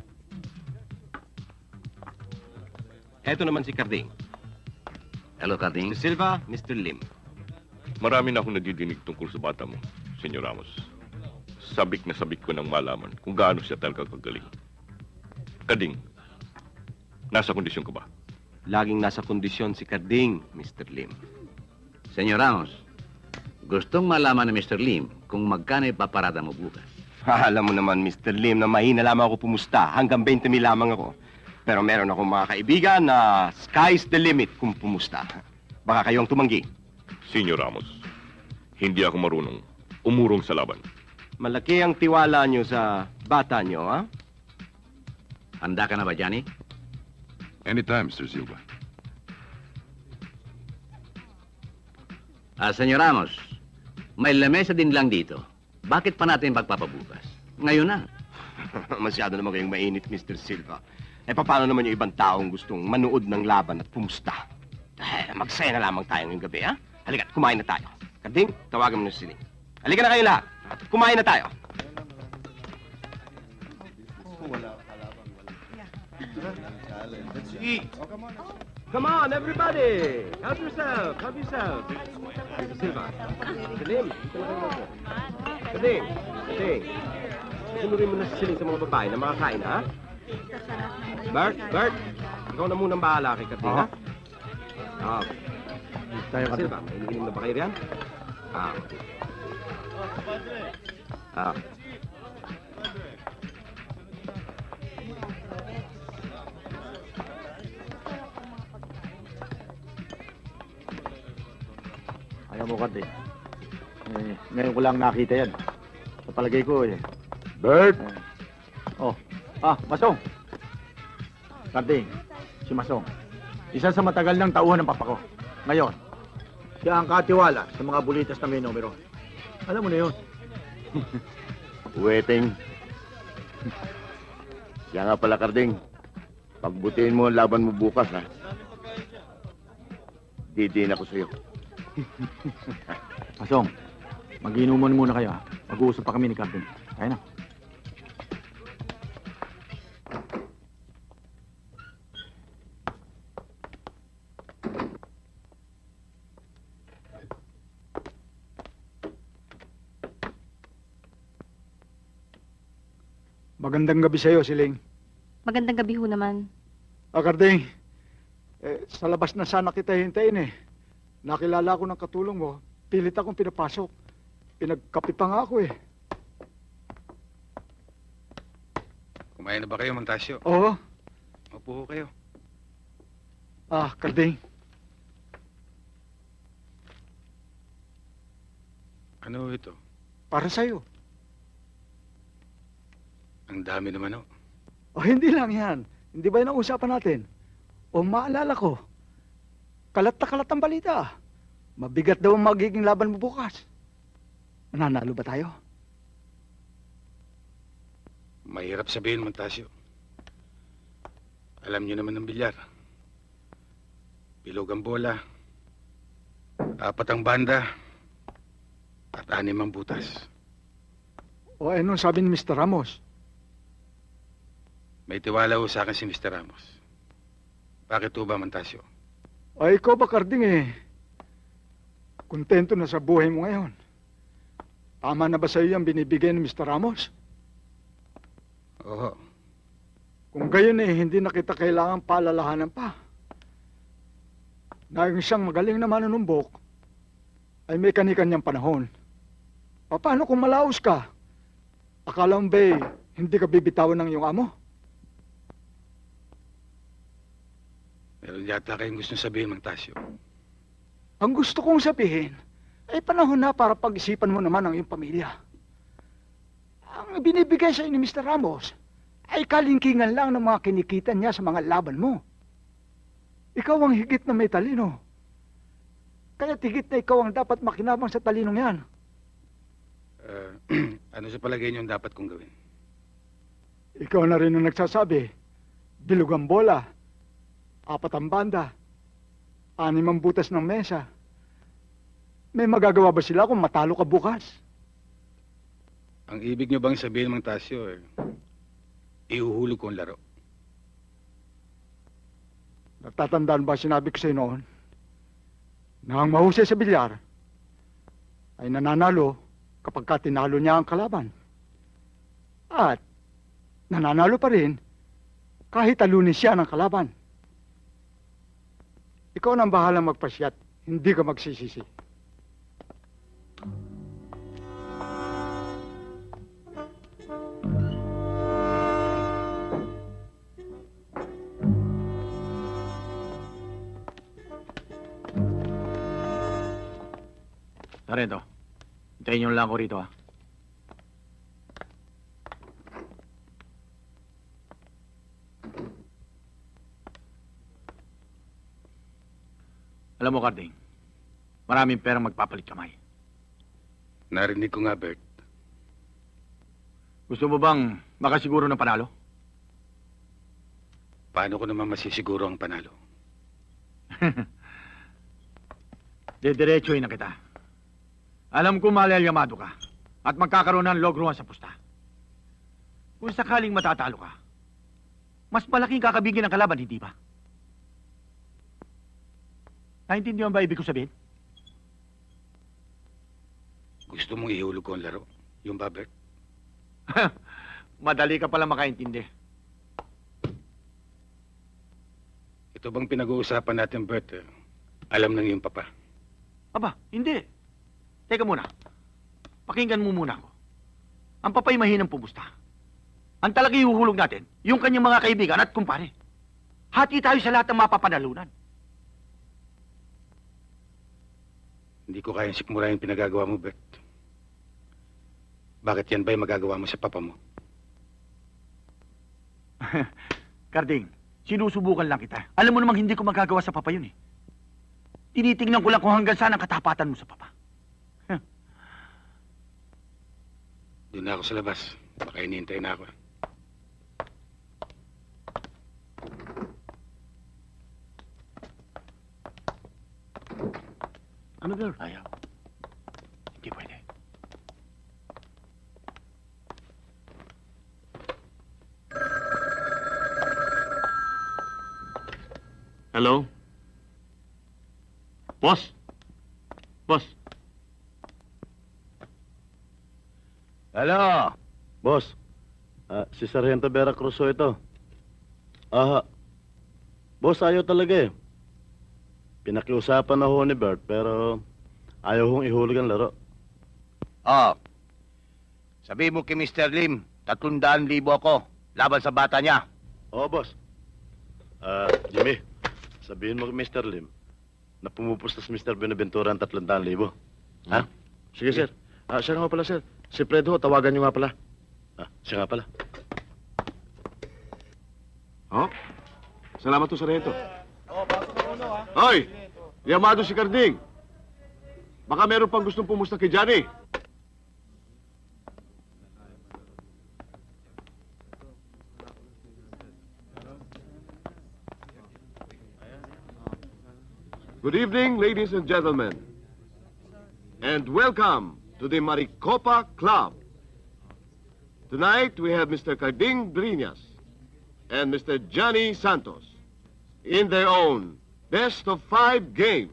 Eto naman si Karding. Hello, Karding. Mister Silva, Mister Lim. Marami na akong nadidinig tungkol sa bata mo, Senyor Ramos. Sabik na sabik ko nang malaman kung gaano siya talaga kagaling. Kading, nasa kondisyon ka ba? Laging nasa kondisyon si Karding, Mister Lim. Senyor Ramos, gustong malaman ni Mister Lim kung magkano ipaparada mo bukas. Alam mo naman, Mister Lim, na mahina lamang ako pumusta. Hanggang twenty mil lamang ako. Pero meron akong mga kaibigan na sky's the limit kung pumusta. Baka kayong tumanggi. Senyor Ramos, hindi ako marunong umurong sa laban. Malaki ang tiwala nyo sa bata nyo, ha? Handa ka na ba, Johnny? Anytime, Mister Silva. Ah, Senyor Ramos, may lamesa din lang dito. Bakit pa natin magpapabukas? Ngayon na. Masyado naman kayong mainit, Mister Silva. Eh, paano naman yung ibang taong gustong manood ng laban at pumusta? Eh, magsaya na lamang tayo ngayong gabi, ha? Halika, kumain na tayo. Karding, tawagan mo na si Siling. Halika na kayo lahat. At kumain na tayo. Let's eat. Come on, everybody! Help yourself! Help yourself! Mister Silva. Karding, ito na kayo mo. Karding, Karding. Sunurin mo na si Siling sa mga babae na makakain, ha? Bert, Bert, ikaw na munang bahala kay Karding, ha? Ah. Tayo, Kasi ba, may iniinom na ba kayo riyan? Ah. Ah. Ayaw mo, Karding. Eh, ngayon ko lang nakita yan. Sa palagay ko, eh. Bert! Oh. Ah, Masong. Karding, si Masong. Isa sa matagal ng tauhan ng papa ko. Ngayon, siya ang katiwala sa mga bulitas na may numero. Alam mo na yun. Waiting. Siya nga pala, Karding. Pagbutihin mo ang laban mo bukas, ha? Didiin ako sa'yo. Masong, mag-inuman muna kayo, ha? Mag-uusap pa kami ni Karding. Kaya na. Magandang gabi sa'yo, Siling. Magandang gabi ho naman. Ah, Karding, eh, sa labas na sana kita hintayin eh. Nakilala ko ng katulong mo, pilit akong pinapasok. Pinagkapi pa nga ako eh. Kumain na ba kayo, Montasio? Oo. Opo ho kayo. Ah, Karding. Ano ito? Para sa'yo. Ang dami naman, oh. O, hindi lang yan. Hindi ba yun ang usapan natin? O, maalala ko. Kalat na kalat ang balita. Mabigat daw ang magiging laban mo bukas. Mananalo ba tayo? Mahirap sabihin, Montasio. Alam niyo naman ng bilyar. Bilog ang bola. Apat ang banda. At anim ang butas. O, ano sabi ni Mister Ramos? May tiwala ho sa akin si Mister Ramos. Bakit ho ba, Montasio? Ay, ikaw ba, Karding eh? Kontento na sa buhay mo ngayon. Tama na ba sa iyo ang binibigay ni Mister Ramos? Oo. Kung gayon eh, hindi na kita kailangan paalalahanan pa. Naging siyang magaling na manunumbok, ay may kani-kanyang panahon. Paano kung malaos ka? Akala mo ba'y hindi ka bibitawan ng iyong amo? Meron yata kayong gusto sabihin, Montasio. Ang gusto kong sabihin, ay panahon na para pag-isipan mo naman ang iyong pamilya. Ang binibigay sa ni Mister Ramos ay kalingkingan lang ng mga kinikita niya sa mga laban mo. Ikaw ang higit na may talino. Kaya tigit na ikaw ang dapat makinabang sa talinong yan. Uh, ano sa palagay niyo ang dapat kong gawin? Ikaw na rin ang nagsasabi. Bilog ang bola. Apat ang banda. Anim ang butas ng mesa. May magagawa ba sila kung matalo ka bukas? Ang ibig niyo bang sabihin, Montasio, eh, ihuhulog ko ang laro? Natatandaan ba sinabi ko sa'yo noon? Na ang mahusay sa bilyar ay nananalo kapag ka tinalo niya ang kalaban. At nananalo pa rin kahit talunin siya ng kalaban. Ikaw nang bahalang magpasyat, hindi ka magsisisi. Narento, hintayin niyo lang ako rito, ha? Alam mo, Karding, maraming perang magpapalit kamay. Narinig ko nga, Bert. Gusto mo bang makasiguro ng panalo? Paano ko naman masisiguro ang panalo? Dediretsuhin na kita. Alam ko malalyamado ka at magkakaroon ng logruan sa pusta. Kung sakaling matatalo ka, mas malaking kakabigin ang kalaban, hindi ba? Naintindihan ba ibig ko sabihin? Gusto mong ihulog ko ang laro? Yung ba, Bert? madali ka pala makaintindi. Ito bang pinag-uusapan natin, Bert? eh, Alam ng iyong papa. Aba, hindi. Teka muna. Pakinggan mo muna ako. Ang papay mahinang pumusta. Ang talaga ihuhulog natin, yung kanyang mga kaibigan at kumpare. Hati tayo sa lahat ng mapapanalunan. Hindi ko kayang sikmura yung pinagagawa mo, Bert. Bakit yan ba'y magagawa mo sa papa mo? Karding, sinusubukan lang kita. Alam mo namang hindi ko magagawa sa papa yun eh. Tinitingnan ko lang kung hanggang saan ang katapatan mo sa papa. Doon na ako sa labas. Baka hinihintay na ako. Ano, girl? Ayaw. Hindi pwede. Hello? Boss? Boss? Hello? Boss, ah, si Sargento Vera Cruz ho ito. Aha. Boss, ayaw talaga eh. Pinakiusapan na ho ni Bert, pero ayaw hong ihulog ang laro. Oh, sabi mo kay mister Lim, tatlong daan libo ako, laban sa bata niya. Oo, boss. Ah, Jimmy, sabihin mo kay mister Lim na pumupusta si mister Benaventura ang tatlong daan libo. Ha? Sige, sir. Ah, siya nga pala, sir. Si Fred ho, tawagan niyo nga pala. Ah, siya nga pala. Oh, salamat to, Sargento. Hoy! Yamado si Carding. Baka meron pang gustong pumusta kay Johnny. Good evening, ladies and gentlemen. And welcome to the Maricopa Club. Tonight, we have Mister Carding Brinas and Mister Johnny Santos in their own best of five games.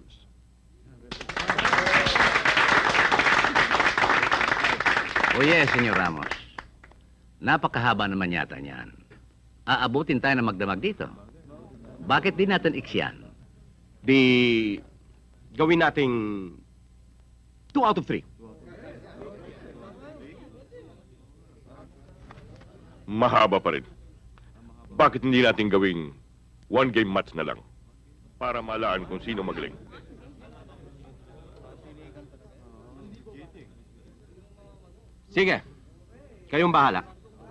Oye, Senyor Ramos. Napakahaba naman yata niyan. Aabutin tayo na magdamag dito. Bakit di natin iksyan? Di gawin nating two out of three. Mahaba pa rin. Bakit hindi natin gawing one game match na lang? Para malaan kung sino magaling. Sige. Kayong bahala.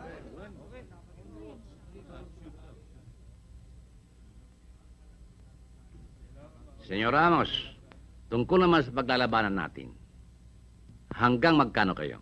Senyor Ramos, tungkol naman sa paglalabanan natin, hanggang magkano kayo?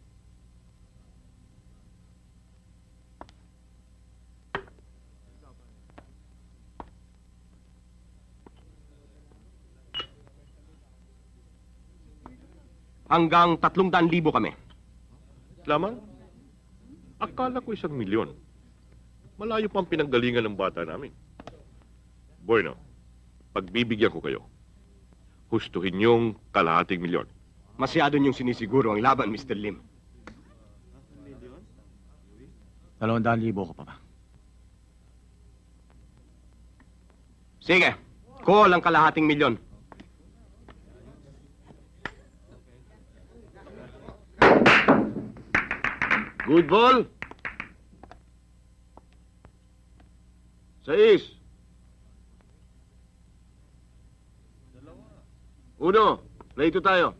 Hanggang tatlong daan libo kami. Lamang? Akala ko isang milyon. Malayo pang pinanggalingan ng bata namin. Bueno, pagbibigyan ko kayo. Hustuhin niyong kalahating milyon. Masyado niyong sinisiguro ang laban, mister Lim. Dalawang daan libo ko pa ba? Sige. Call ang kalahating milyon. Good ball. Sais. Uno. Play to tayo.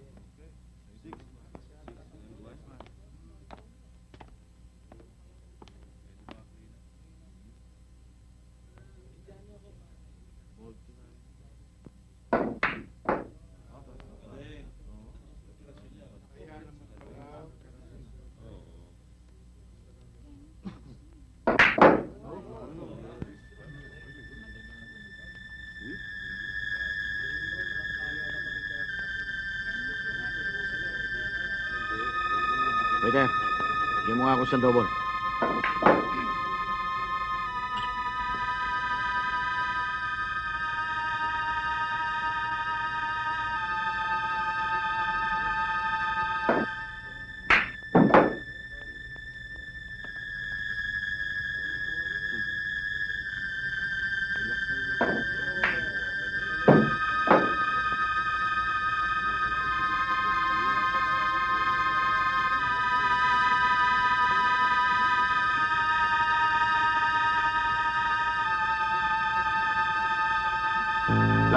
Waiter, bigyan mo nga ako isang double.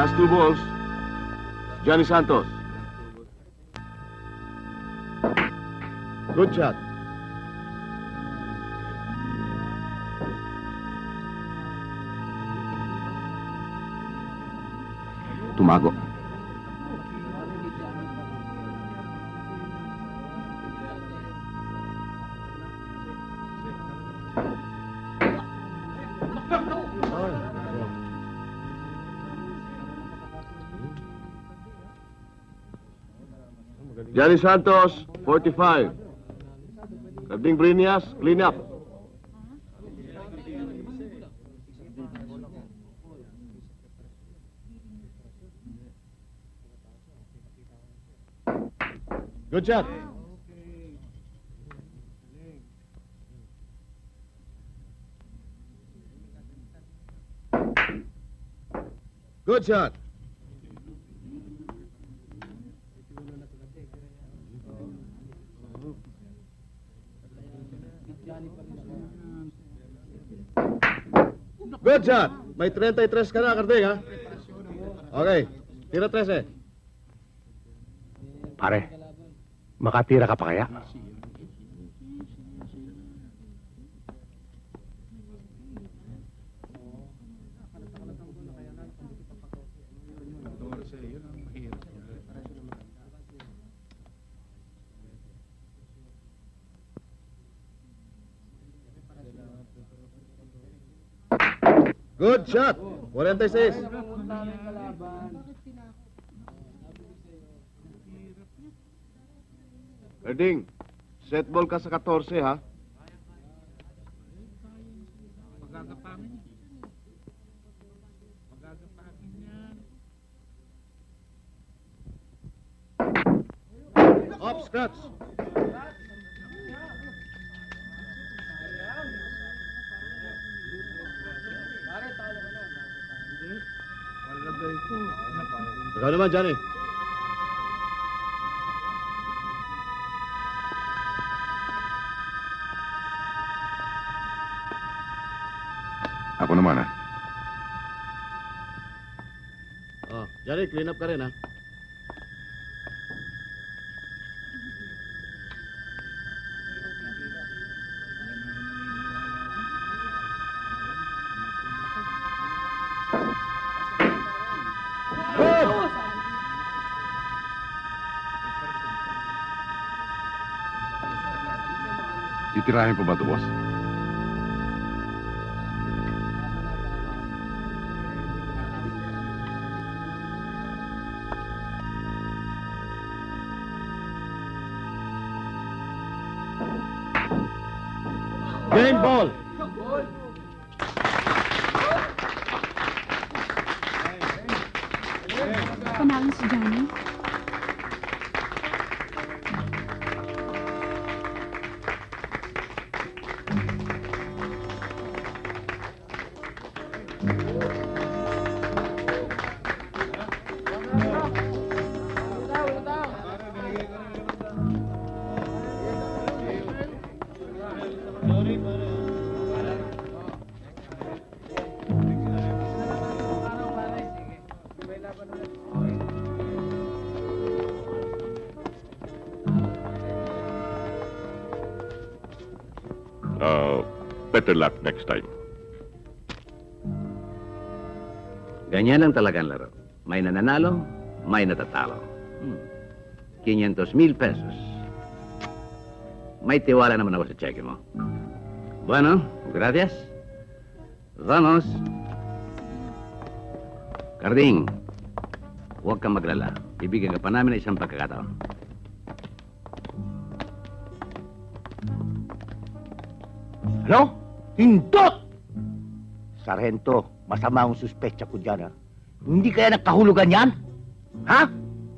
Last two balls. Johnny Santos. Good shot. Tumago. Johnny Santos, forty-five. Carding Brinias, clean up. Good shot. Good shot. Good shot. May thirty-three ka na, Carding, ha? Okay. Tira thirteen. Pare, makatira ka pa kaya? Good shot. forty-six. Carding, set ball ka sa fourteen, ha? Off scratch. Ikaw naman, Johnny. Ako naman, ha? Oh, Johnny, clean up ka rin, ha? Titirahin pa ba ito, boss? Game ball. Panalo si Johnny. Uh, better luck next time. Ganyan lang talaga ang laro. May nananalo, may natatalo. Hmm. quinientos mil pesos. May tiwala naman ako sa cheque mo. Bueno, gracias. Vamos. Carding, huwag kang maglala. Ibigyan ka pa namin ng isang pagkakataon. Ano? Hindot! Sargento, masama ang suspetsa ko dyan, ha? Hindi kaya nagkahulugan yan? Ha?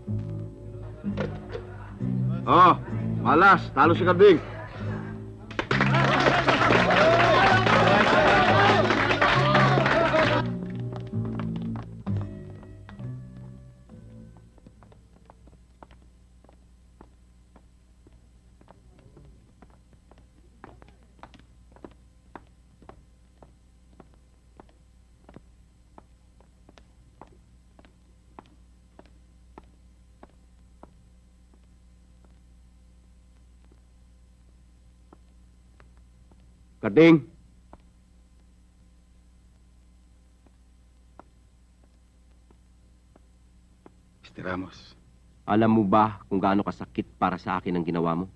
Oh, malas. Talo si Carding. Karding! mister Ramos, Alam mo ba kung gaano kasakit para sa akin ang ginawa mo?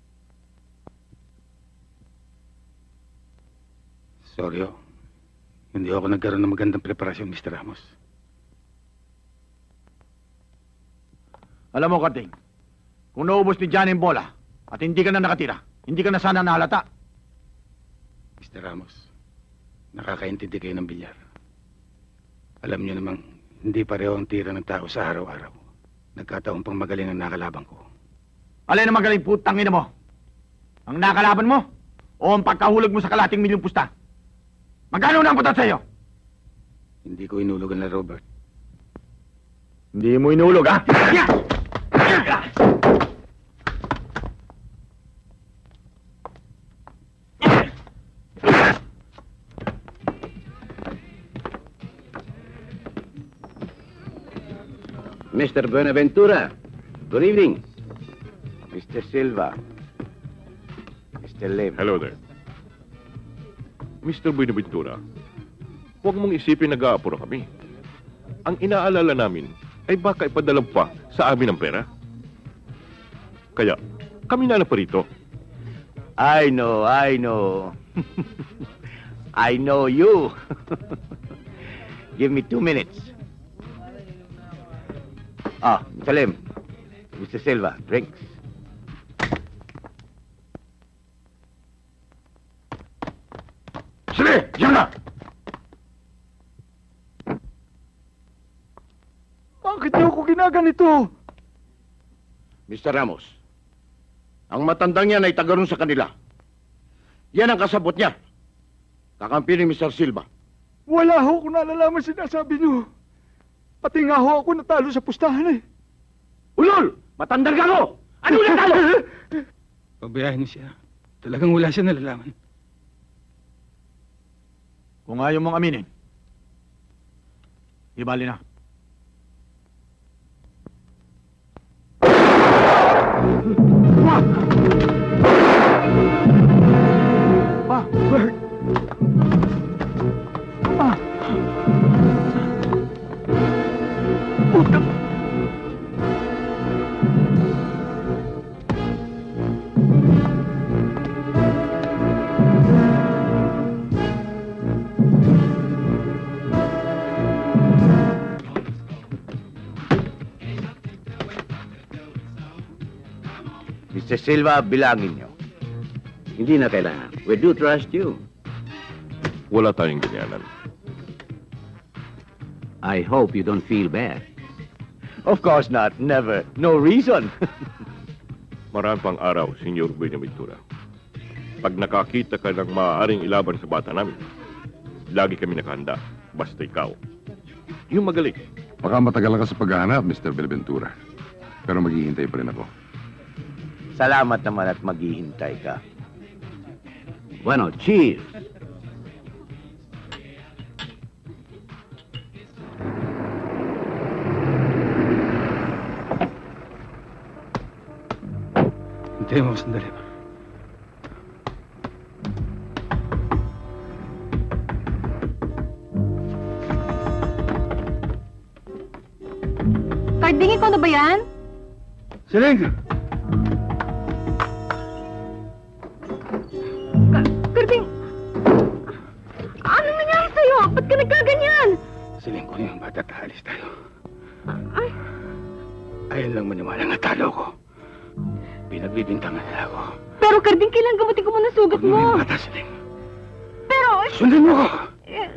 sorry ho. Hindi ako nagkaroon ng magandang preparasyon, mister Ramos. Alam mo, Karding, kung naubos ni Johnny ang bola at hindi ka na nakatira, hindi ka na sana nahalata. mister Ramos, nakakaintindi kayo ng bilyar. Alam niyo namang hindi pareho ang tira ng tao sa araw-araw. Nagkataon pang magaling ang nakalaban ko. Alin ang magaling putang ina mo? Ang nakalaban mo? O ang pagkahulog mo sa kalating milyong pusta? Magkano na ang putat sa'yo? Hindi ko inulugan na Robert. Hindi mo inulog, ha? mister Buenaventura, good evening. mister Silva. mister Lim. Hello there. mister Buenaventura, huwag mong isipin nag-aapura kami. Ang inaalala namin ay baka ipadala pa sa amin ang pera. Kaya, kami na lang pa rito. I know, I know. I know you. Give me two minutes. Ah, mister Lim. mister Silva, drinks. Sige, yan na! Bakit niyo ako ginaganito? mister Ramos, ang matandang yan ay taga ron sa kanila. Yan ang kasabot niya. Kakampi ni mister Silva. Wala ho kung nalalaman sinasabi niyo. Pati nga ho ako natalo sa pustahan eh. Ulol! Matandang ka mo! Ano natalo? Pabayaan niyo siya. Talagang wala siya nalalaman. Kung ayaw mong aminin, ibali na. Pa! Bert! Pa! Puta! mister Silva, bilangin niyo. Hindi na kailangan. We do trust you. Wala tayong ganyanan. I hope you don't feel bad. Of course not. Never. No reason. Marami pang araw, Senyor Buenaventura. Pag nakakita ka ng maaaring ilaban sa bata namin, lagi kami nakahanda. Basta ikaw. Yung magaling. Baka matagal ka sa paghahanap, mister Buenaventura. Pero maghihintay pa rin ako. Salamat naman at maghihintay ka. Bueno, cheers. Hintayin mo sandali. Karding, ikaw na ba yan? Siling! Karding! Ano nangyari sa'yo? Ba't ka nagkaganyan? Siling ko yung bata at alis tayo. Ay, Ayun lang maniwala nga talo ko. Pinagbibintangan nila ako. pero Karding, kailan gamutin ko muna sugat Huwag mo mo? yung bata, Siling. Pero... Sundin mo ko! Eh,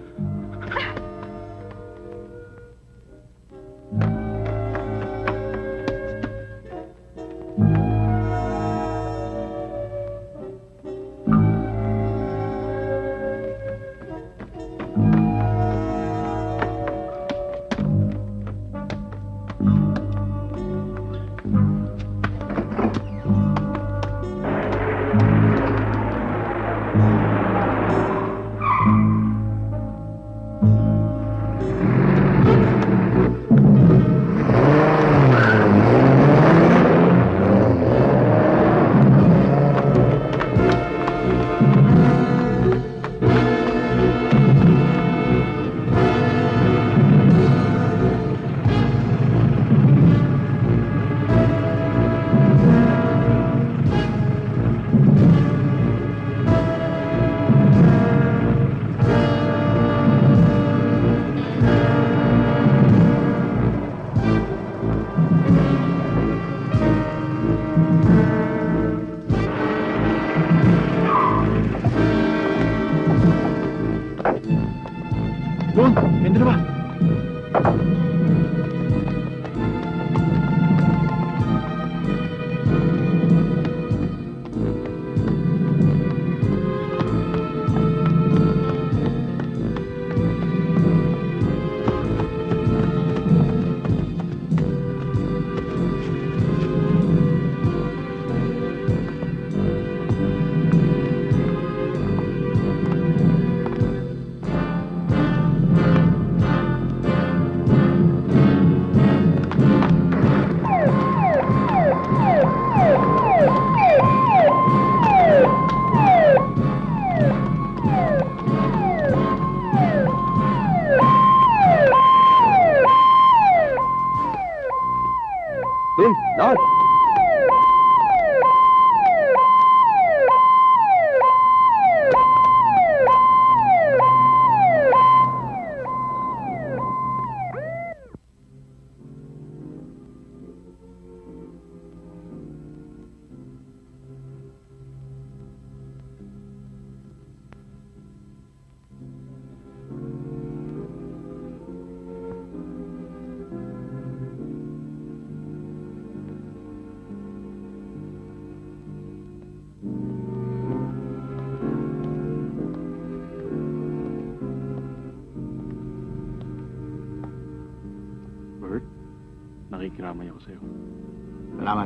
nakikiramay ako sa'yo. Salamat.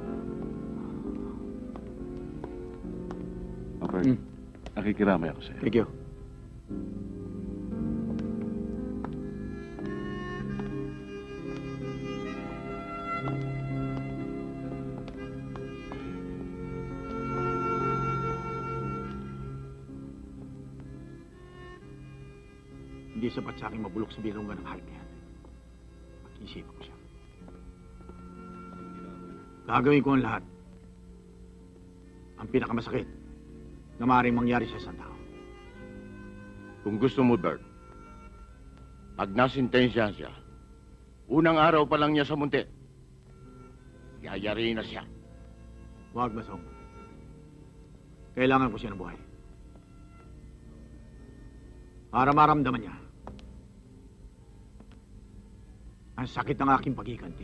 Okay. Hmm. Nakikiramay ako sa'yo. Thank you. Hindi sapat sa akin mabulok sa bilungan ng hayop yan. Mag-iisipan ko siya. Gagawin ko ang lahat. Ang pinakamasakit na maaaring mangyari sa isang tao. Kung gusto mo, Bert, pag nasintensyahan siya, unang araw pa lang niya sa munti, yayariin na siya. Huwag, Masong. Kailangan ko siya ng buhay. Para maramdaman niya ang sakit ng aking paghiganti.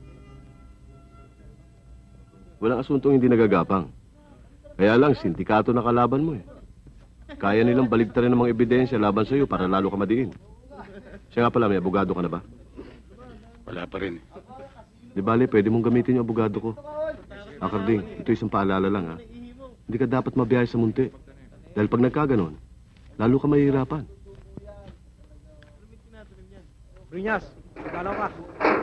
Walang asuntong hindi nagagapang. Kaya lang, sindikato na kalaban mo eh. Kaya nilang baligtarin ng mga ebidensya laban sa'yo para lalo ka madiin. Siya nga pala, may abogado ka na ba? Wala pa rin. Di bale, pwede mong gamitin yung abogado ko. Akarding, ito isang paalala lang ha. Hindi ka dapat mabiyahe sa munti. Dahil pag nagkaganon, lalo ka mahihirapan. Brinyas, magalaw ka.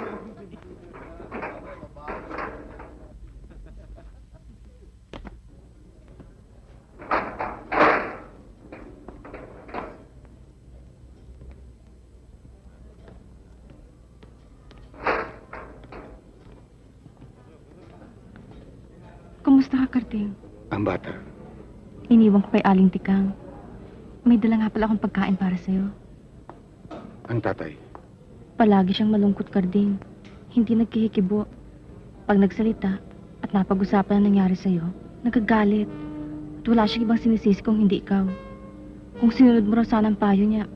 Kumusta ka, Karding? Ang bata. Iniwan ko kay Aling Tikang. May dala nga pala akong pagkain para sa'yo. Ang tatay. Palagi siyang malungkot, Karding. Hindi nagkikikibo. Pag nagsalita at napag-usapan ang nangyari sa'yo, nagagalit. At wala siyang ibang sinisisi kung hindi ikaw. Kung sinunod mo raw sana ang payo niya.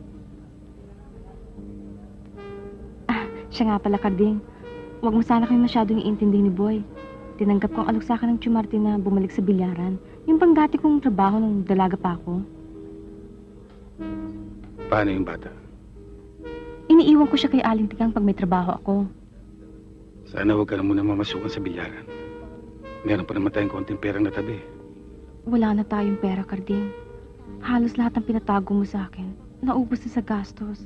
Ah, siya nga pala, Karding. Huwag mo sana kayo masyadong iintindi ni Boy. Tinanggap kong alok sa akin ng Chumarte na bumalik sa bilyaran. Yung panggati kong trabaho nung dalaga pa ako. Paano yung bata? Iniiwan ko siya kay Aling Tikang pag may trabaho ako. Sana huwag ka na muna mamasukan sa bilyaran. Meron pa naman tayong konting perang natabi. Wala na tayong pera, Karding. Halos lahat ng pinatago mo sa akin, naubos na sa gastos.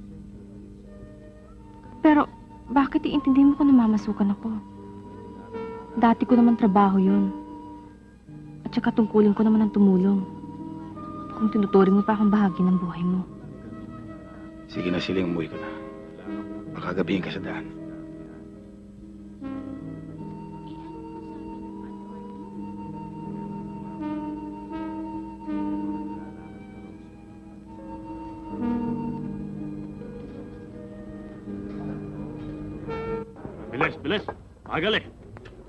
Pero, bakit iintindi mo kung namamasukan ako? Dati ko naman trabaho yun. At saka tungkulin ko naman ang tumulong. Kung tinuturing mo pa akong bahagi ng buhay mo. Sige na, Siling, umuwi ko na. Baka gabihin ka sa daan. Bilis, bilis. Magal eh.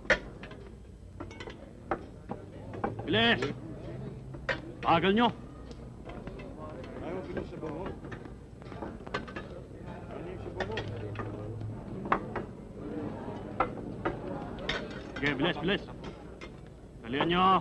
Bilis! Bagal nyo! Sige, bilis, bilis! Dalihan nyo!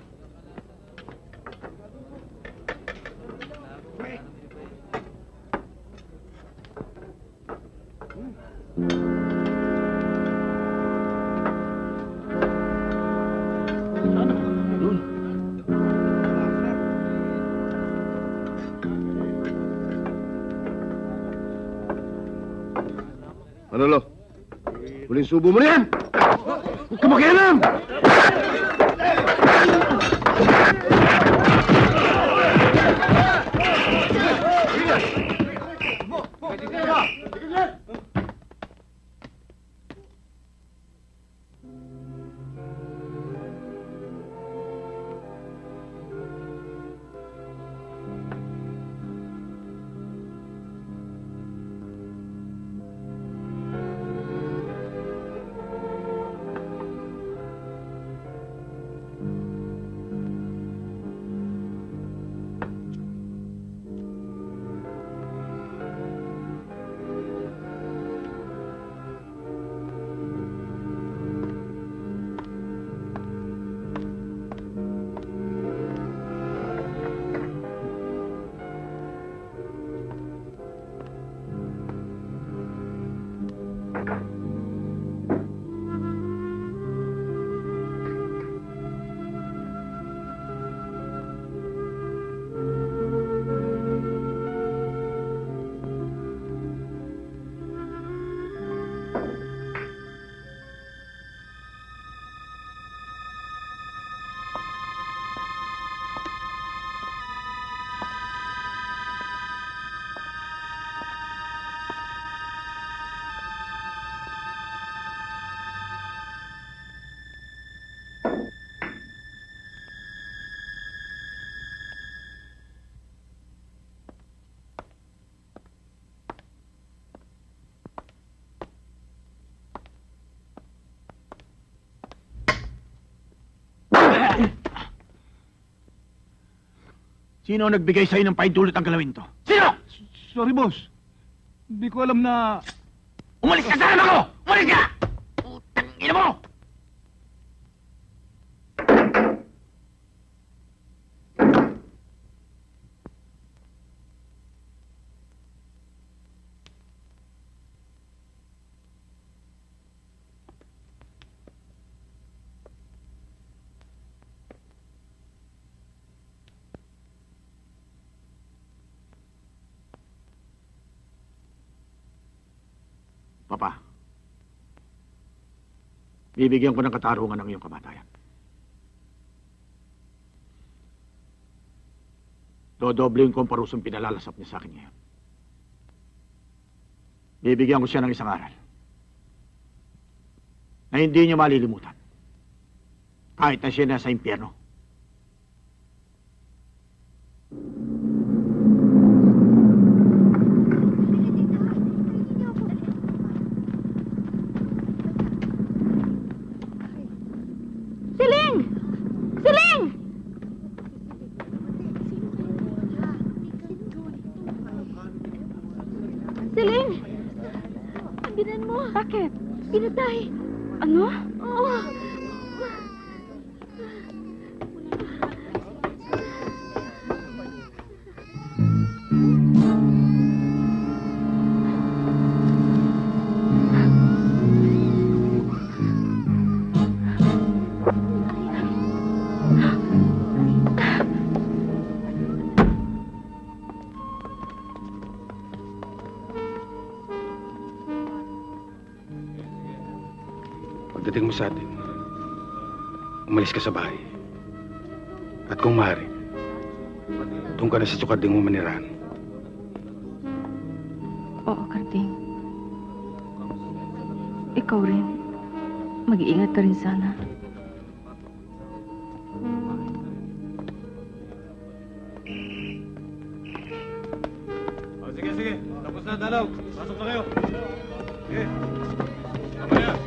Manolo, huling subo mo na yan! Huwag ka makialam! Sino ang nagbigay sa'yo ng pahintulot ang galawin to? Sino? Sorry, boss. Hindi ko alam na... Umalis ka sa harapan ko! Umalis ka! Putang ina mo! Papa, bibigyan ko ng katarungan ng iyong kamatayan. Dodoblin ko ang parusang pinalalasap niya sa akin ngayon. Bibigyan ko siya ng isang aral na hindi niya malilimutan kahit na siya nasa impyerno. Siling! Siling! Siling! Binan mo. Bakit? Pinatay. Ano? Oo. Pagdating mo sa atin, umalis ka sa bahay. At kung maaari, doon ka na sa tsukading mo manirahan. Oo, Karding. Ikaw rin. Mag-iingat ka rin sana. Oh, sige, sige. Tapos na, dalaw. Pasok na kayo. Sige. Tama yan.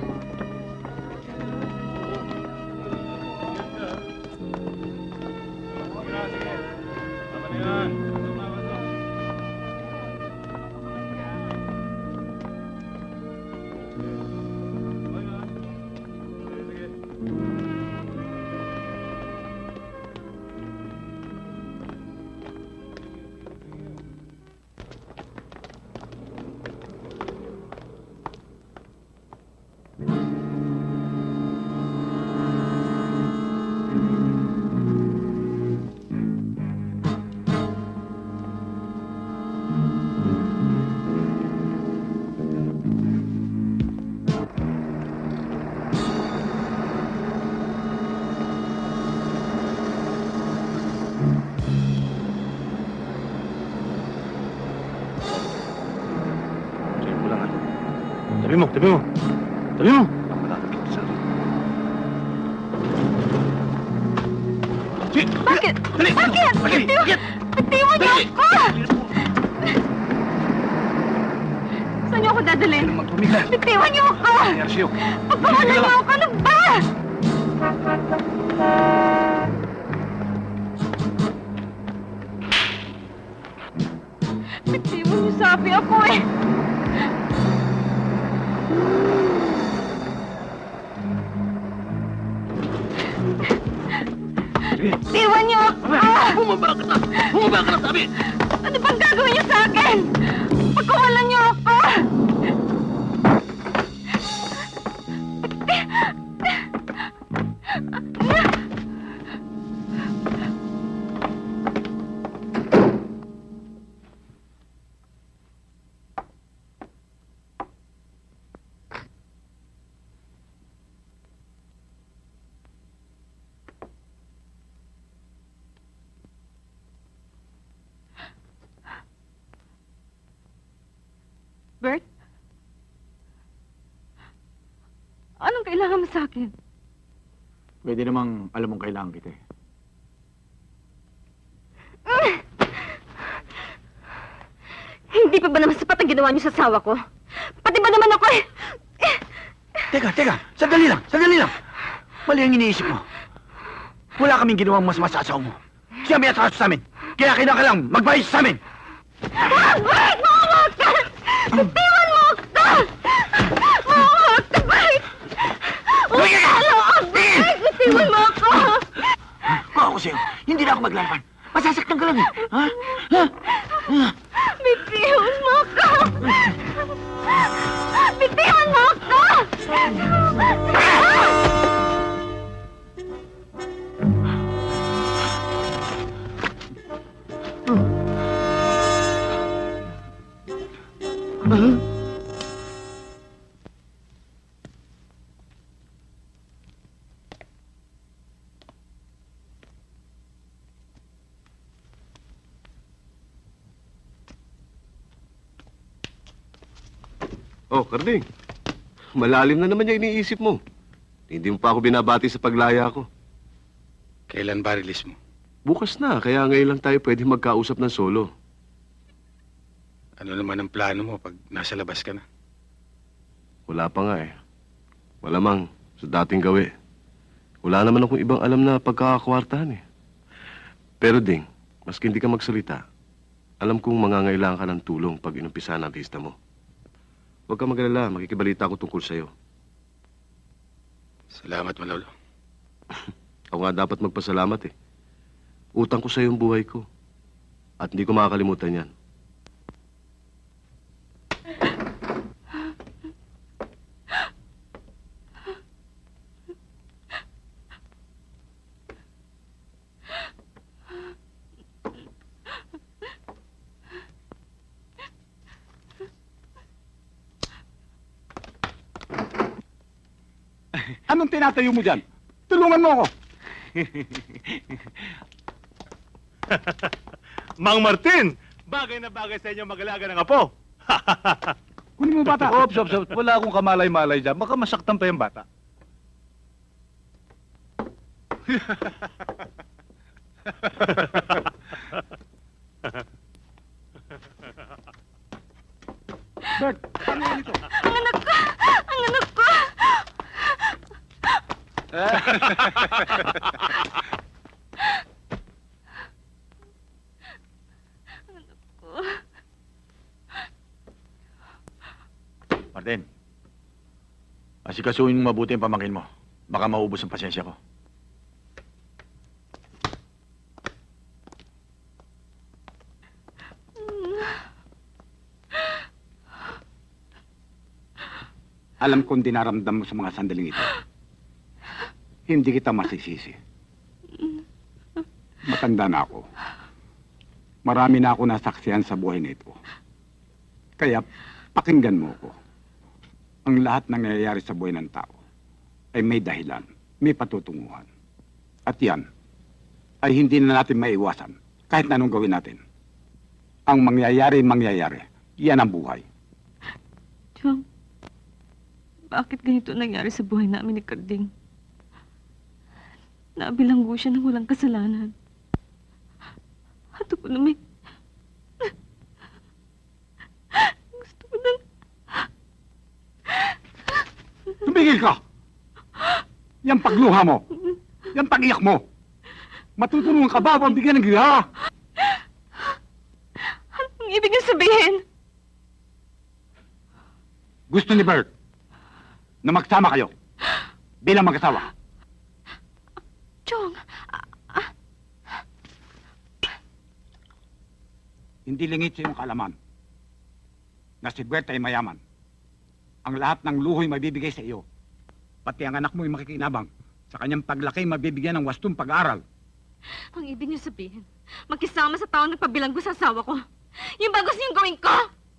Tabi mo, tabi mo. Tabi mo. Bakit? Dali! Bakit? Dali! Bakit? Bitiwan niyo ako! Saan niyo ako dadalhin? Bitiwan niyo ako! Pagpawalan niyo ako! Ano ba? Bitiwan niyo, sabi ako eh! Bitiwan niyo ako! Bumaba ka na! Bumaba ka na, sabi! Ano bang gagawin niyo sa akin? Pagkawalan niyo ako! Bert? Anong kailangan mo sa akin? Pwede namang alam mong kailangan kita eh. Mm! Hindi pa ba naman sapat ang ginawa niyo sa asawa ko? Pati ba naman ako eh? Teka, teka! Sandali lang! Sandali lang! Mali ang iniisip mo. Wala kaming ginawang masama sa asawa mo. Siya may atraso sa amin. Kaya kinakailang magbayad sa amin! Wag! Wag! Mawag ka! Bitiwan mo ka! Mawag ka, Bert! Huwag ka lang, Bert! Bitiwan mo ako! Kung ako sa'yo, hindi na ako maglalaban. Masasaktan ka lang eh. Ha? Ha? Ha? Bitiwan mo ka! Bitiwan mo ka! Oh, Karding. Malalim na naman yung iniisip mo. Hindi mo pa ako binabati sa paglaya ko. Kailan ba release mo? Bukas na, kaya ngayon lang tayo pwede magkausap ng solo. Ano naman ang plano mo pag nasa labas ka na? Wala pa nga eh. Malamang sa dating gawi. Wala naman akong ibang alam na pagkakakwartahan eh. Pero Ding, maski hindi ka magsalita, alam kong mangangailangan ka ng tulong pag inumpisa ang artista mo. Huwag ka mag-alala, makikibalita ako tungkol sa'yo. Salamat, Manolo. Ako nga dapat magpasalamat eh. Utang ko sa'yo yung buhay ko. At hindi ko makakalimutan yan. Anong tinatayo mo dyan? Tulungan mo ako! Mang Martin! Bagay na bagay sa inyo mag-alaga ng apo! Kunin mo bata! Ops, ops, ops. Wala akong kamalay-malay dyan. Baka masaktan pa yung bata. Bert, ano yan ito? Ang anak ko! Ang anak ko! Martin, asikasuhin mo mabuti ang pamangkin mo. Baka maubos ang pasensya ko. Alam kong dinaramdam mo sa mga sandaling ito. Hindi kita masisisi. Matanda na ako. Marami na ako nasaksihan sa buhay nito. Kaya pakinggan mo ko. Ang lahat ng nangyayari sa buhay ng tao ay may dahilan, may patutunguhan. At yan ay hindi na natin maiwasan kahit na anong gawin natin. Ang mangyayari, mangyayari. Yan ang buhay. Chong, bakit ganito nangyari sa buhay namin ni Karding? Nabilanggo siya ng walang kasalanan. At ako na may... Gusto ko na... Tumigil ka! Yan pagluha mo. Yan pag-iyak mo. Matutulungan ka ba ang bigyan ng gila? Anong ibig niyo sabihin? Gusto ni Bert na magsama kayo bilang mag-asawa. Chong, Hindi lingit sa iyong kaalaman na si Bert ay mayaman. Ang lahat ng luho'y mabibigay sa iyo. Pati ang anak mo'y makikinabang. Sa kanyang paglaki, mabibigyan ng wastong pag-aaral. ang ibig niyo sabihin, magkisama sa taong nagpabilanggo sa asawa ko. Yung ba gusto niyong gawin ko?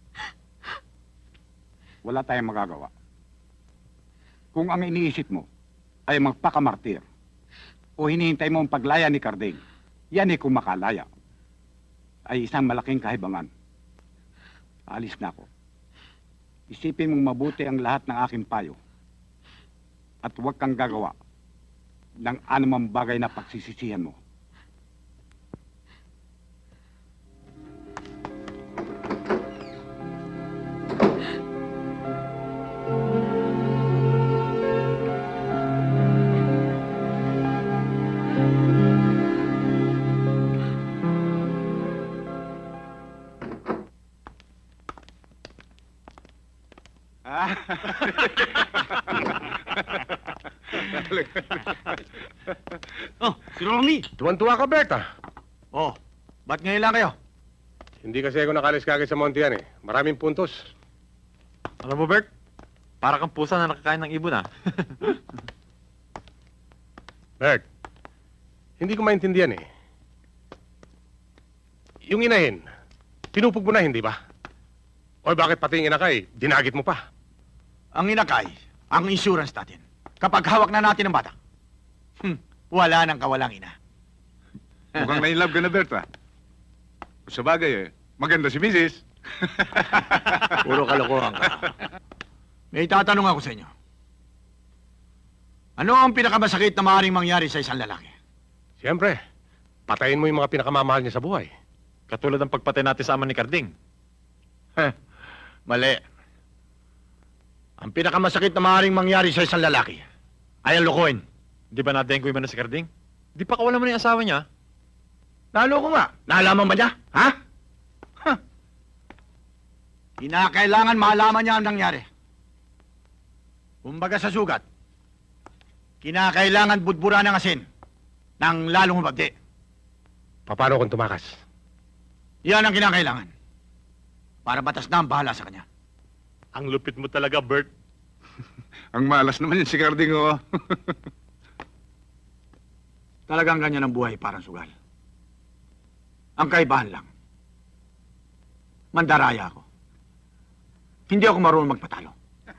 Wala tayong magagawa. Kung ang iniisip mo ay magpakamartir o hinihintay mo ang paglaya ni Karding, yan ay kung makalaya. Ay isang malaking kahibangan. Alis na ako. Isipin mong mabuti ang lahat ng aking payo. At huwag kang gagawa ng anumang bagay na pagsisisihan mo. Oh, si Ronnie. Tuwan-tuwa ka, Bert, ah. Oh, ba't ngayon lang kayo? Hindi kasi ako nakalis kagad sa Monte yan, eh. Maraming puntos. Alam mo, Bert, para kang pusa na nakakain ng ibon, ah. Bert, hindi ko maintindihan, eh. Yung inahin, pinupog mo na, hindi ba? O bakit pati yung inakay, dinagit mo pa? Ang inakay, ang insurance natin. Kapag hawak na natin ang bata, hmm, wala nang kawalang ina. Mukhang na-inlove ka na, Bert, ah. Sa bagay, eh. Maganda si Missus Puro kalokohan ka. May tatanong ako sa inyo. Ano ang pinakamasakit na maaaring mangyari sa isang lalaki? Siyempre, patayin mo yung mga pinakamamahal niya sa buhay. Katulad ng pagpatay natin sa ama ni Carding. Heh, mali. Ang pinakamasakit na maaaring mangyari sa isang lalaki ay ang lukuin. Di ba nadengoy man na si Carding? Di pa kawalan mo na yung asawa niya? Naloko nga. Nalaman ba niya? Ha? Huh. Kinakailangan malaman niya ang nangyari. Kumbaga sa sugat, kinakailangan budbura ng asin ng lalong umabdi. Paano kung tumakas? Yan ang kinakailangan. Para batas na ang bahala sa kanya. Ang lupit mo talaga, Bert. Ang malas naman yun si Carding, oh. Talagang ganyan ang buhay parang sugal. Ang kaibahan lang, mandaraya ako. Hindi ako marunong magpatalo.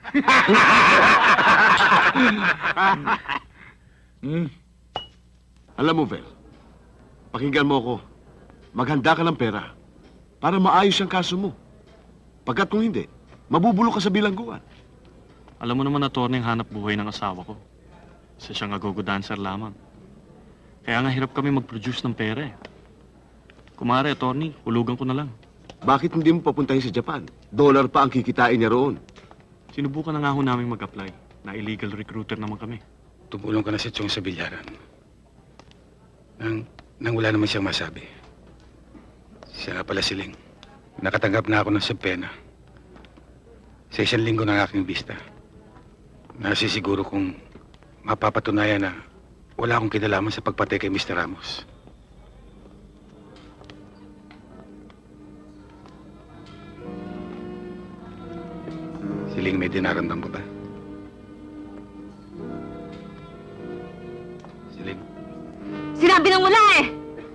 hmm. Alam mo, Vel, pakinggan mo ako. Maghanda ka ng pera para maayos ang kaso mo. Pagkat kung hindi, mabubulok ka sa bilangguan. Alam mo naman, attorney, ang hanap buhay ng asawa ko. Isa siyang agogo dancer lamang. Kaya nga hirap kami mag-produce ng pera, eh. Kumare, attorney, hulugan ko na lang. Bakit hindi mo papuntahin sa Japan? Dollar pa ang kikitain niya roon. Sinubukan na nga ho namin mag-apply. Na illegal recruiter naman kami. Tumulong ka na si Chong sa bilyaran. Nang, nang wala naman siyang masabi. Siya nga pala si Ling. Nakatanggap na ako ng subpena. Sa isang linggo ng aking bista. Nasisiguro kong mapapatunayan na wala akong kinalaman sa pagpatay kay Mister Ramos. Si Ling may dinaramdam mo ba? Si Ling? Sinabi nang wala eh!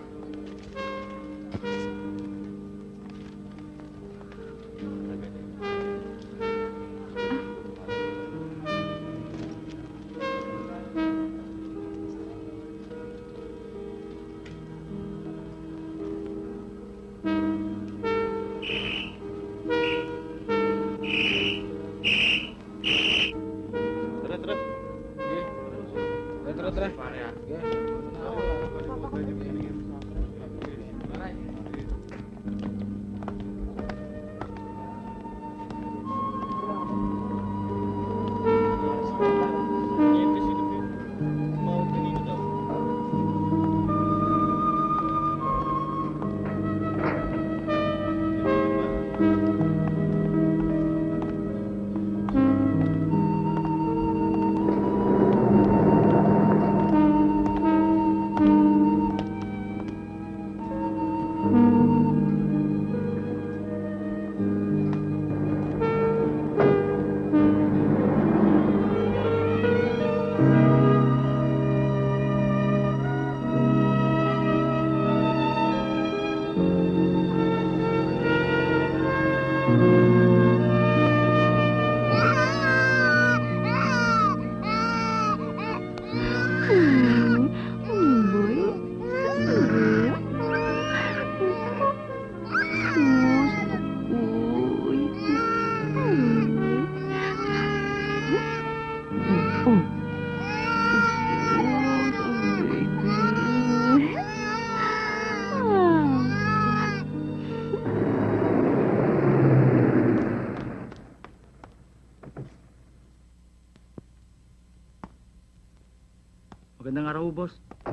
Magandang araw, boss.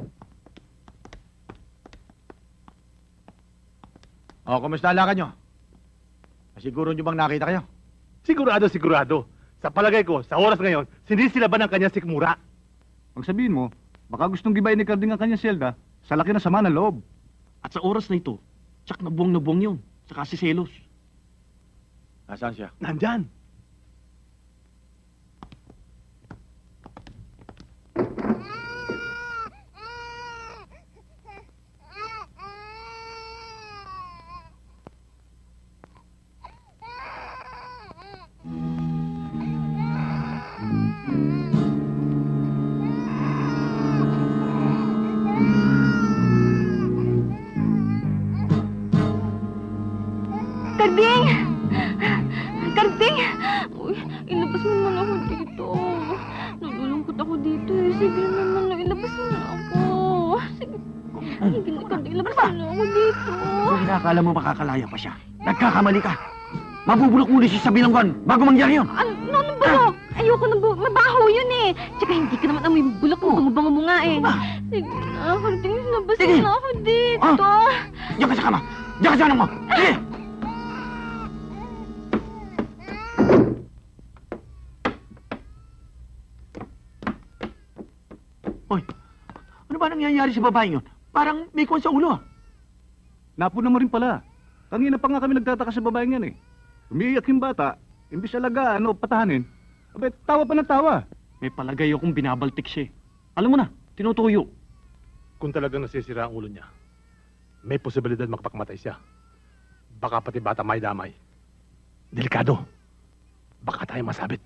O, kumusta ang lakad nyo? Siguro nyo bang nakita kayo? Sigurado, sigurado. Sa palagay ko, sa oras ngayon, sinisilaban ng kanyang sikmura. Pag sabihin mo, baka gustong gibayin ni Carding ang kanyang selda sa laki ng sama ng loob. At sa oras na ito, tsak na buwang na buwang yun. Saka si Selos. Nasaan siya? Nandyan! Karding! Karding! Uy, ilabas mo naman ako dito. Nalulungkot ako dito eh. Sige naman, ilabas mo na ako. Sige. Sige na, Karding, ilabas mo na ako dito. Kung kinakala mo makakalaya pa siya, nagkakamali ka. Mabubulok muli siya sa bilangguan bago mangyari yun. Ano, ano bulok? Ayoko na bulok. Mabaho yun eh. Tsaka hindi ka naman amoy bulok kung tumubango mo nga eh. Sige na, Karding, ilabas mo na ako dito. Diyan ka sa kama. Diyan ka sa anong mo. Sige! Hoy, ano ba nangyayari sa babaeng yun? Parang may kuwan sa ulo. Napuna mo rin pala. Kanina pa nga kami nagtataka sa babaeng yan eh. Umiiyak yung bata, imbis alagaan o patahanin, abay, tawa pa ng tawa. May palagay akong binabaltik siya. Alam mo na, tinutuyo. Kung talagang nasisira ang ulo niya, may posibilidad makapagmatay siya. Baka pati bata may damay. Delikado. Baka tayo masabit.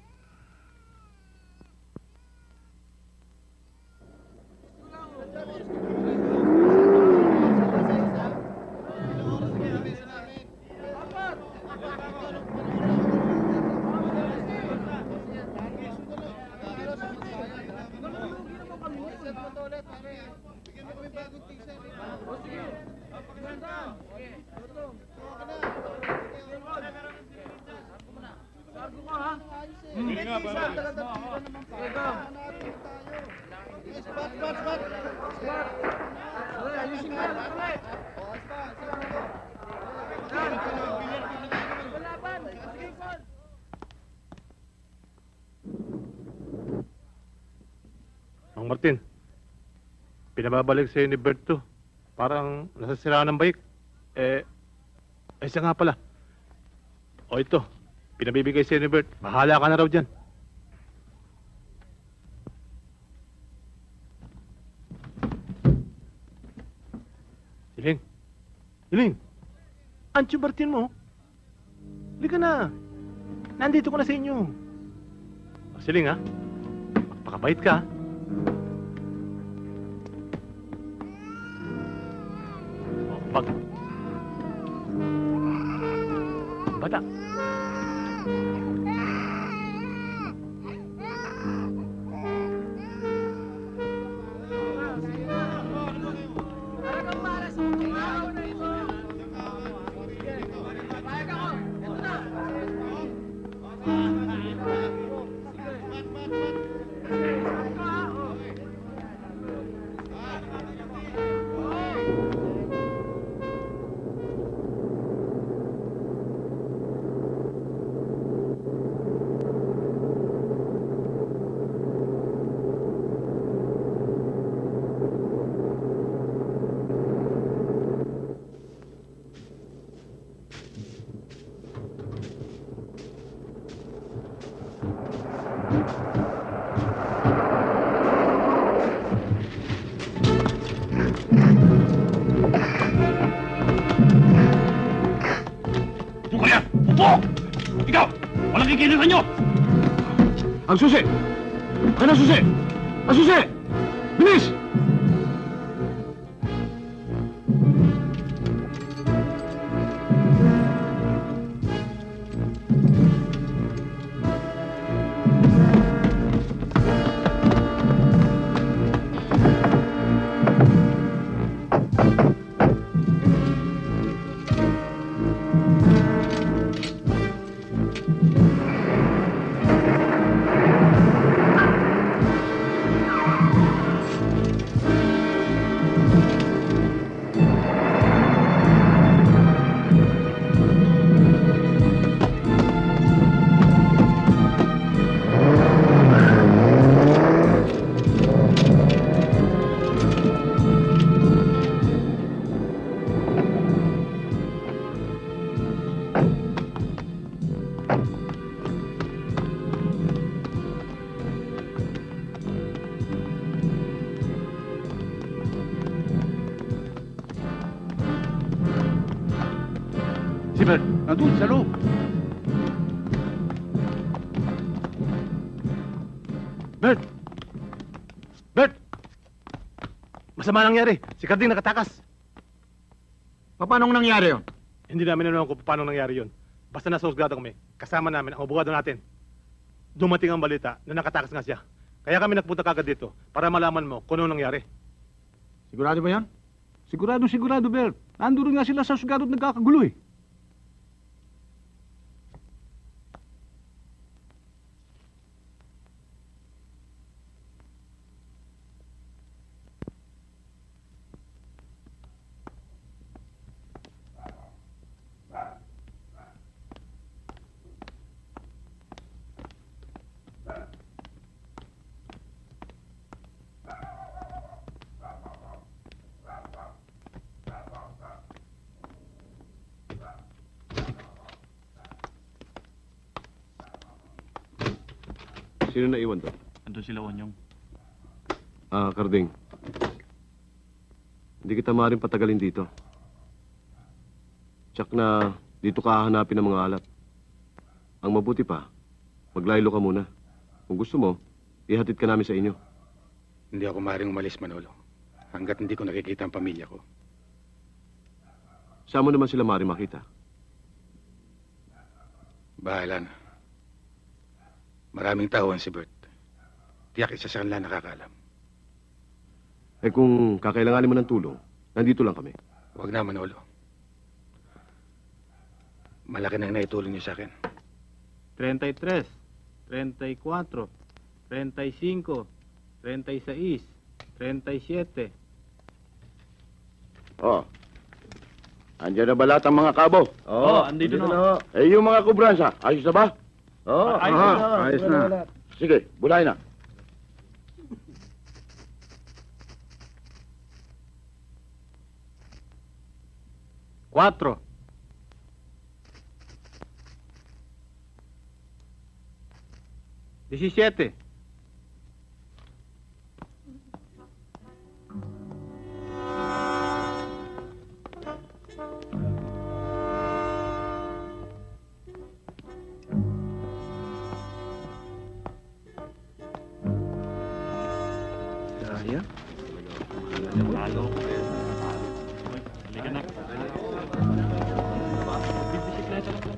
Mang Martin, pinababalik sa'yo ni Bert to. Parang nasasiraan ng bike. Eh, eh siya nga pala. O ito, pinabibigay sa'yo ni Bert. Bahala ka na raw dyan. Hiling. Hiling. Ancho Martin mo. Halika na. Nandito ko na sa inyo. O, Siling ha. Magpakabait ka. Pag... Bata. Kikilusan nyo! Ang susi! Ano susi? Ang susi! Bilis! Si Bert, nandun sa loob. Bert! Bert! Masama nangyari. Si Carding nakatakas. Paano nangyari yun? Hindi namin alam kung paano nangyari yun. Basta nasa husgado kami, kasama namin ang abogado natin. Dumating ang balita na nakatakas nga siya. Kaya kami nagpunta kagad dito para malaman mo kung ano nangyari. Sigurado ba yan? Sigurado, sigurado, Bert. Nandun nga sila sa husgado at nagkakagulo eh. Sino na iwan doon? Andun sila, Onyong. Ah, Carding. Hindi kita maaaring patagalin dito. Tsak na dito ka hahanapin ng mga alat. Ang mabuti pa, maglaylo ka muna. Kung gusto mo, ihatid ka namin sa inyo. Hindi ako maaaring umalis, Manolo. Hanggat hindi ko nakikita ang pamilya ko. Saan mo naman sila maaaring makita? Bahala na. Maraming tao ang si Bert. Tiyak isa sa kanila nakakaalam. Eh kung kakailanganin mo ng tulong, nandito lang kami. Huwag na, Manolo. Malaki nang naitulong niyo sa akin. treinta y tres, treinta y cuatro, treinta y cinco, treinta y seis, treinta y siete. Oh. Andiyan na ba lahat ang mga kabo? Oo, andito na. Eh, yung mga kubransa, ayos na ba? Oo, ayos aha, na. ayos na. Sige, bulay na. Cuatro. Diecisiete. Dahil? Talo ko eh. Halika na. Bisikleta lang.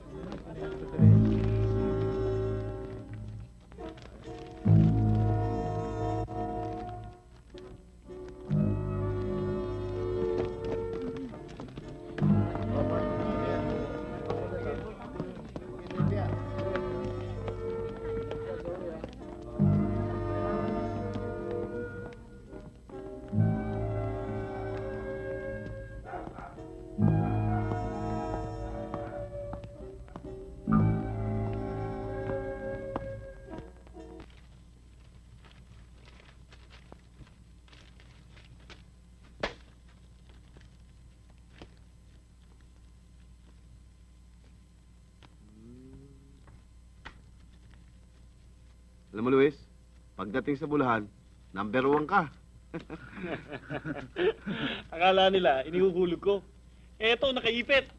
Alam mo, Luis, pagdating sa Bulahan, number one ka. Akala nila, inihuhulog ko. Eto, nakaipit.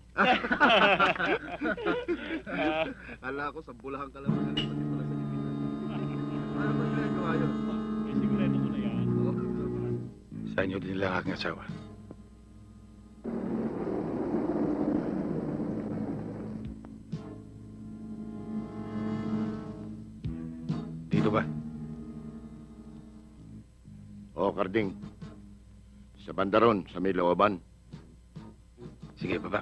Akala ko sa Bulahan ka lang magaling, pati pala sa Lipitan. Paano mo ginagawa yun? Eh, sigurado ko na yan. Sa inyo din lang aking asawa. Dito ba? Oh, Carding. Sa bandaron, sa may lawaban. Sige, baba.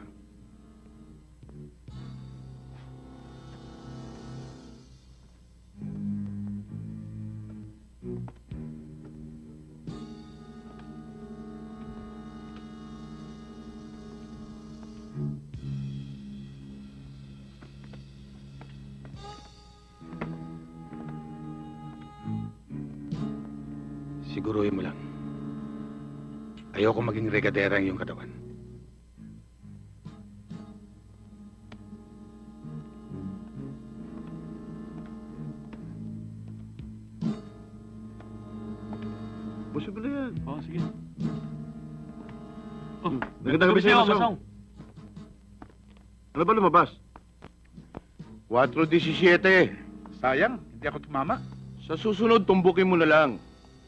Siguruhin mo lang. Ayoko maging regadera ang iyong katawan. Busog na yan. Oo, sige. Oh, Magandang gabi sa'yo, Masong. Ano ba lumabas? four seventeen. Sayang, hindi ako tumama. Sa susunod, tumbukin mo na lang.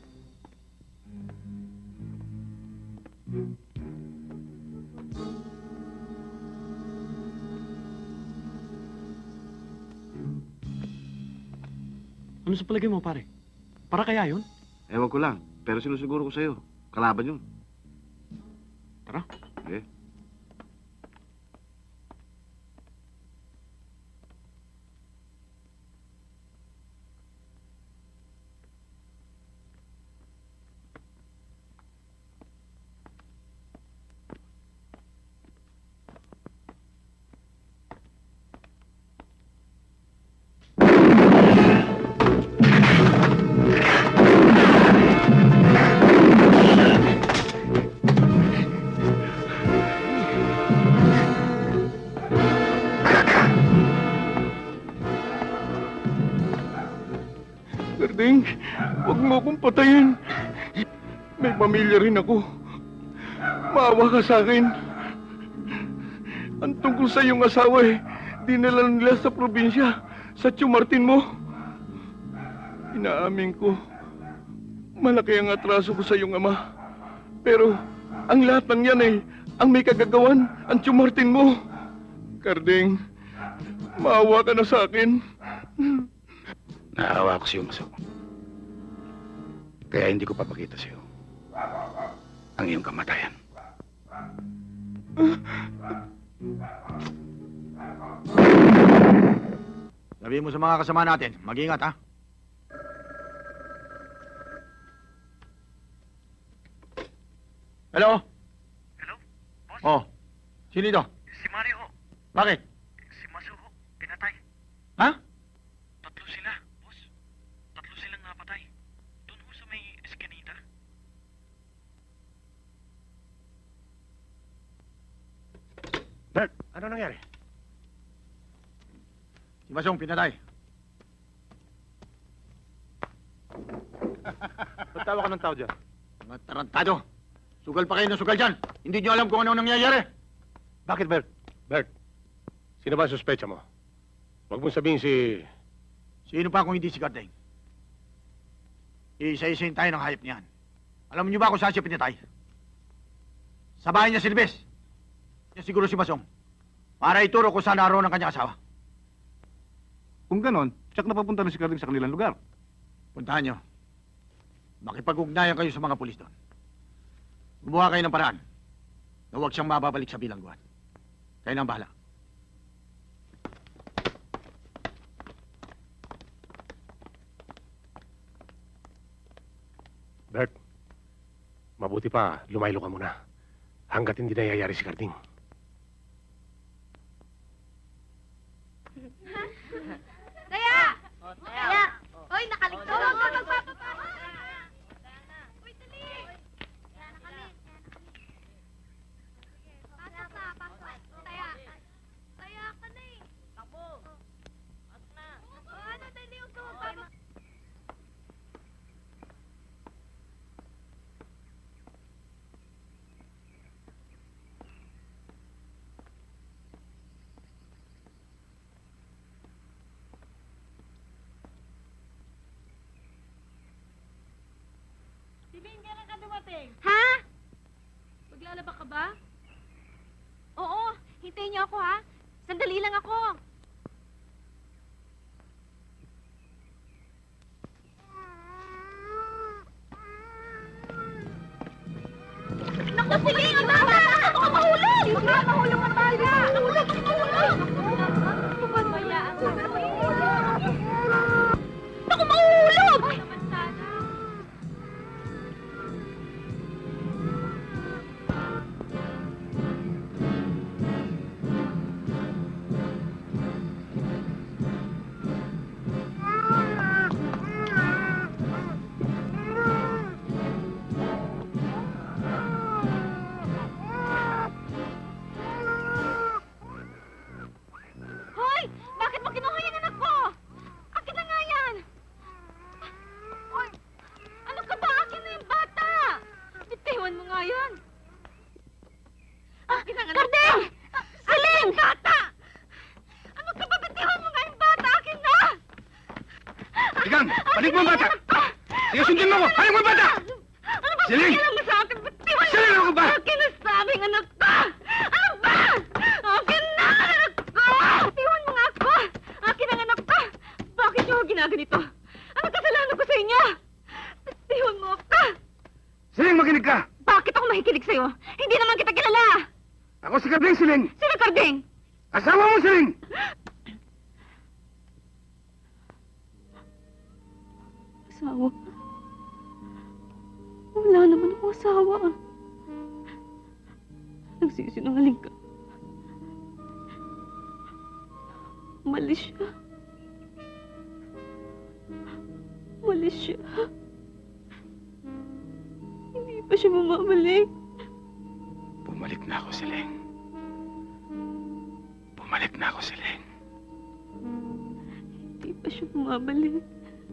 Ano sa palagay mo, pare? Para kaya yun? Ewan ko lang, pero sinusiguro ko sa'yo. Kalaban yun. Tara. Okay. Karding, huwag mo akong patayin. May pamilya rin ako. Maawa ka sa akin. Ang tungkol sa iyong asawa eh, dinala nila sa probinsya, sa Tio Martin mo. Inaamin ko, malaki ang atraso ko sa iyong ama. Pero, ang lahat ng yan eh, ang may kagagawan, ang Tio Martin mo. Karding, maawa ka na sa akin. Naawa ako sa iyo, Maso. Kaya hindi ko papakita sa iyo ang iyong kamatayan. Sabihin mo sa mga kasama natin, mag-ingat ha. Hello? Hello? Boss? Oh, sino ito? Si Mario ho. Bakit? Si Maso ho, pinatay. Ha? Tatlo sila, boss. Tatlo silang napatay. Doon ho sa may eskanita. Bert, ano nangyari? Si Masong pinatay. Ba't tawa ka ng tao dyan? Mga tarantado. Sugal pa kayo ng sugal dyan. Hindi nyo alam kung ano nangyayari. Bakit, Bert? Bert, sino ba ang suspecha mo? Huwag mong sabihin si... Sino pa kung hindi si Kardeng? Isa-isayin tayo ng hayop niyan. Alam niyo ba kung saan siya pinatay? Sa bahay niya si Libes. Yan siguro si Masong. Para ituro kung saan naroon ang kanyang asawa. Kung ganon, tsak na papunta na si Karding sa kanilang lugar. Puntahan nyo. Makipag-ugnayan kayo sa mga pulis doon. Gumawa kayo ng paraan na huwag siyang mababalik sa bilangguan. Kayo na ang bahala. Bert, mabuti pa, lumaylo ka muna. Hanggat hindi nangyayari si Karding. Taya! Taya! Hoy, nakaligto! Huwag ka magpapapa! Hoy, dali! Pasok na, pasok. Taya! Taya ka na eh! Takbo! Pasok na! Ano, dali, huwag ka magpapapa! Siling, kailan ka dumating? Ha? Maglalaba ka ba? Oo, hintayin niyo ako ha. Sandali lang ako. Naku, Siling! Ang bata! Ako mahulog! Baka mahulog ang bata! Mahulog! Mahulog! Pabayaan ka na. Naku, mahulog! Hoy! Bakit mo kinuha yung anak ko? Akin na nga yan! Hoy! Ano ka ba? Akin na yung bata! Bitiwan mo nga yan! Akin ang anak ko! Kardeng! Siling! Bata! Balik mo ang bata! Sige, sundin mo ko! Balik mo ang bata! Ano ba Siling! pakialam mo sa akin? Ba't di mo Siling, ako ba? Akin na sabing anak ko! Ano ba? Akin na anak ko! Iwan mo nga ako! Akin ang anak ko! Bakit niyo ako ginaganito? Ano kasalanan ko sa inyo? Iwan mo ako! Siling, makinig ka! Bakit ako makikinig sa'yo? Hindi naman kita kilala! Ako si Karding, Siling! Sino Karding? Asawa mo, Siling! Asawa? Wala naman akong asawa. Nagsisinungaling ka. Umalis siya. Umalis siya. Hindi pa siya bumabalik. Bumalik na ako, Siling. Bumalik na ako, Siling. Hindi pa siya bumabalik.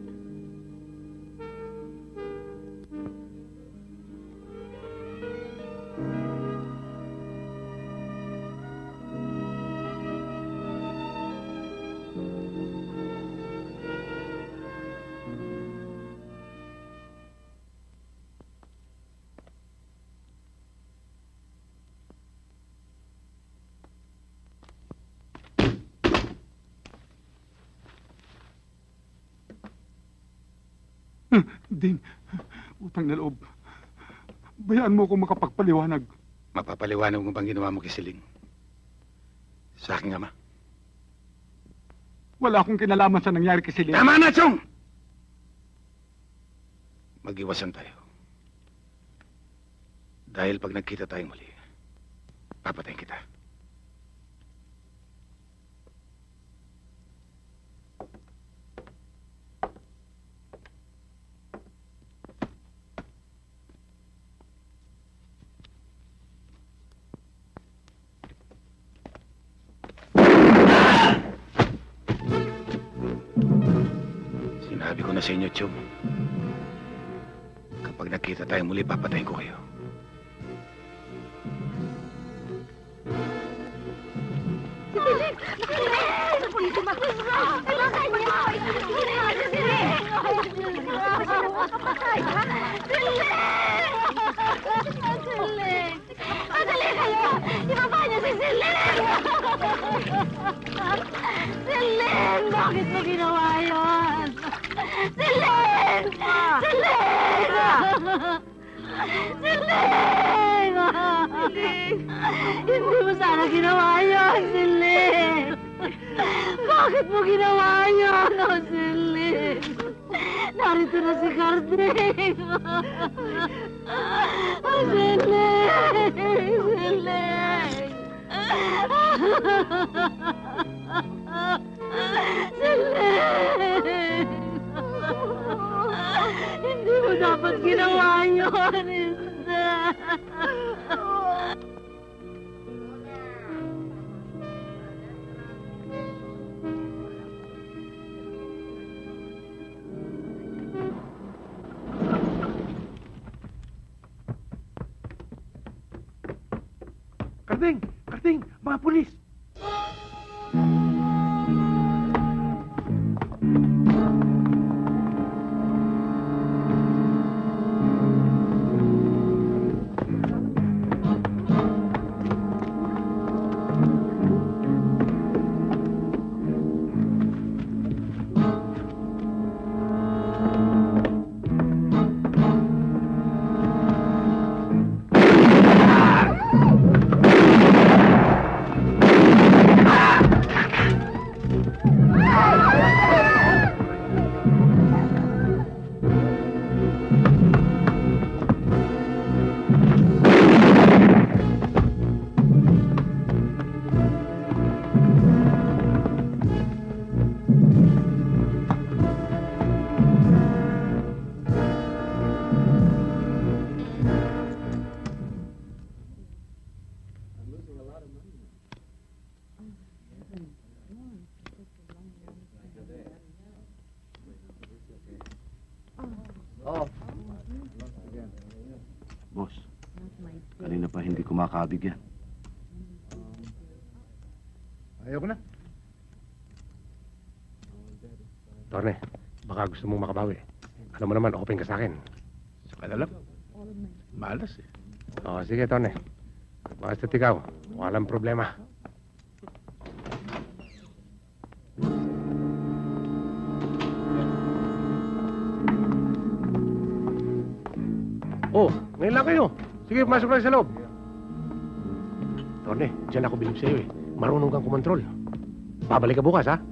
Ding, utang na loob. Bayaan mo ako makapagpaliwanag. Mapapaliwanag mo bang ginawa mo kay Siling? Sa aking ama. Wala akong kinalaman sa nangyari kay Siling. Tama na, Chong! Mag-iwasan tayo. Dahil pag nagkita tayong muli, papatayin kita. Sinabi ko na sa inyo, Chong. Kapag nakita tayong muli, papatayin ko kayo. Siling! Siling! Pulitin mo! Kailangan niyo! Siling! Siling! Madali kayo! Ibaba niyo si Siling! Siling! Bakit mo ginawa yun? Siling! Siling! Siling! Siling! Hindi mo sana ginawa yun, Siling! Bakit mo ginawa yun, oh, Siling? Narito na si Karding! Oh, Siling! Siling! Siling! Hindi mo dapat ginawa yun, Isda! Karding! Karding! Mga pulis! Boss, kanina pa hindi kumakabig yan. Ayaw ko na. Torne, Baka gusto mong makabawi. Ano mo naman, open ka sa akin. Saka na lang. Malas eh. Oo, sige, Tony. Basta ikaw, walang problema. Oh, ngayon lang kayo. Sige, pumasok lang sa loob. Tony, dyan ako bilib sa'yo eh. Marunong kang kumontrol. Babalik ka bukas, ha?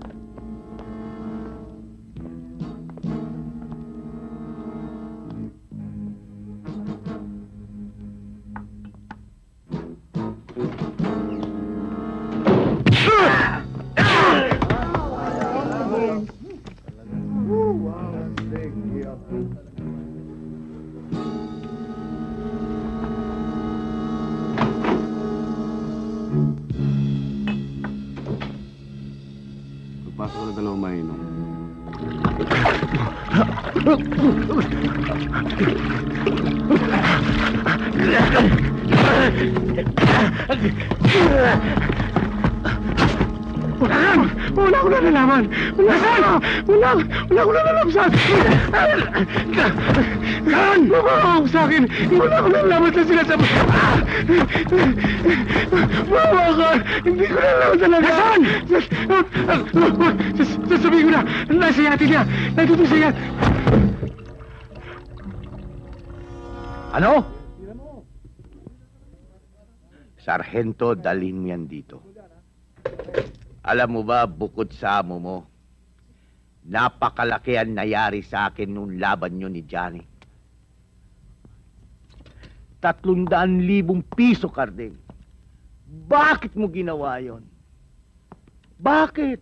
Pasok ko na dalawang mainom. Wala! Wala ko na nalaman! Wala sana! Wala! Wala ko na nalaman sa akin! Saan? Mabawa ko sa akin! Wala ko na nalaman sa sinasabi! Mabawa ka! Hindi ko na nalaman talaga! Saan? Sasabihin ko na! Nasa yati niya! Nandito sa yati! Ano? Sargento, dalhin mo yan dito. Alam mo ba, bukod sa amo mo, napakalaki ang nayari sa akin nung laban nyo ni Johnny. Tatlong daan libong piso, Karding. Bakit mo ginawa yon? Bakit?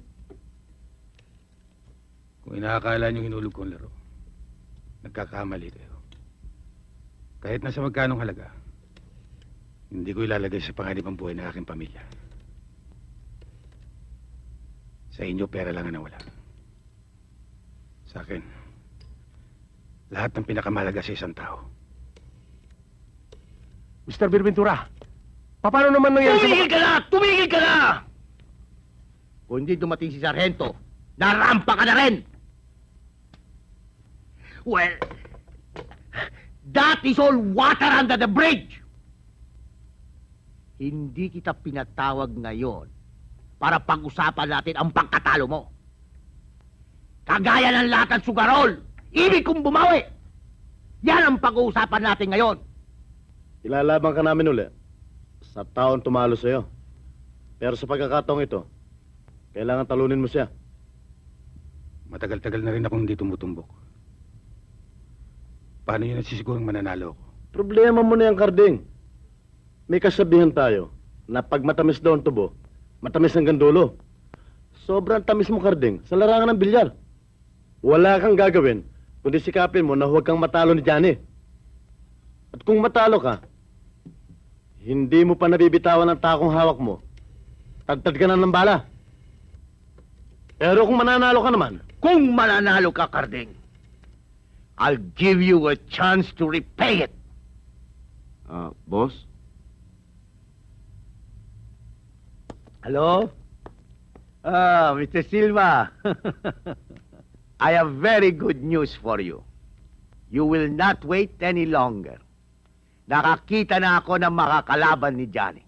Kung inaakala nyo hinulog kong laro, nagkakamali kayo. Kahit nasa magkanong halaga, hindi ko ilalagay sa panganib ang buhay ng aking pamilya. Sa inyo, pera lang ang nawala. Sa akin, lahat ng pinakamahalaga sa isang tao. Mister Birventura, paano naman nangyari sa... Tumigil ka na! Tumigil ka na! Kung hindi dumating si Sargento, narampa ka na rin! Well, that is all water under the bridge! Hindi kita pinatawag ngayon para pag-usapan natin ang pagkatalo mo. Kagaya ng lahat ng sugarol, ibig kong bumawi. Yan ang pag-uusapan natin ngayon. Ilalaban ka namin uli sa taon tumalo sa'yo. Pero sa pagkakataong ito, kailangan talunin mo siya. Matagal-tagal na rin akong hindi tumutumbok. Paano yun nasisigurong mananalo ako? Problema mo na yan, Karding. May kasabihan tayo na pag matamis daw ang tubo, matamis hanggang dulo. Sobrang tamis mo, Karding, sa larangan ng bilyar. Wala kang gagawin, kundi sikapin mo na huwag kang matalo ni Johnny. At kung matalo ka, hindi mo pa nabibitawan ang takong hawak mo. Tagtad ka na ng bala. Pero kung mananalo ka naman... Kung mananalo ka, Karding, I'll give you a chance to repay it. Ah, uh, boss? Hello? Ah, Mister Silva. I have very good news for you. You will not wait any longer. Nakakita na ako ng makakalaban ni Johnny.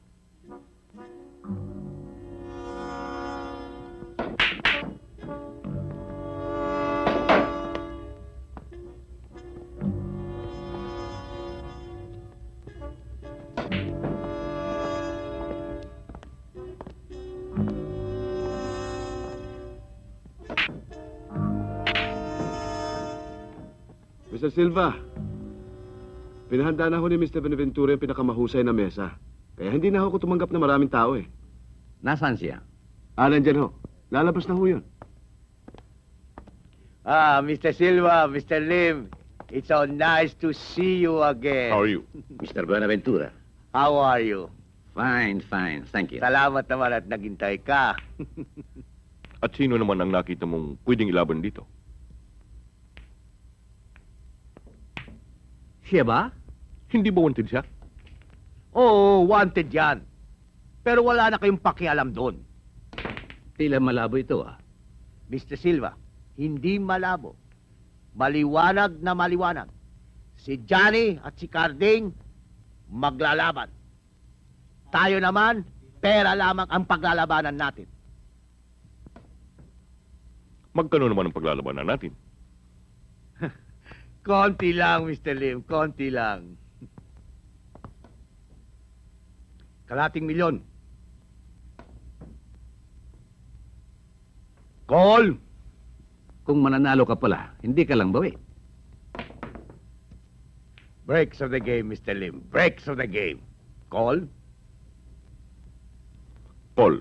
Mister Silva, pinahanda na ho ni Mister Benaventura yung pinakamahusay na mesa. Kaya hindi na ako tumanggap na maraming tao eh. Nasaan siya? Ah, nandyan ho. Lalabas na ho yun. Ah, Mister Silva, Mister Lim, it's so nice to see you again. How are you? Mister Buenaventura. How are you? Fine, fine. Thank you. Salamat naman at naghintay ka. At sino naman ang nakita mong pwedeng ilaban dito? Siya ba? Hindi ba wanted siya? Oo, wanted yan. Pero wala na kayong pakialam doon. Tila malabo ito ah. Mister Silva, hindi malabo. Maliwanag na maliwanag. Si Johnny at si Carding maglalaban. Tayo naman, pera lamang ang paglalabanan natin. Magkano naman ang paglalabanan natin? Konti lang, Mister Lim, konti lang. Kalating milyon. Call! Kung mananalo ka pala, hindi ka lang bawi. Breaks of the game, Mister Lim. Breaks of the game. Call? Paul.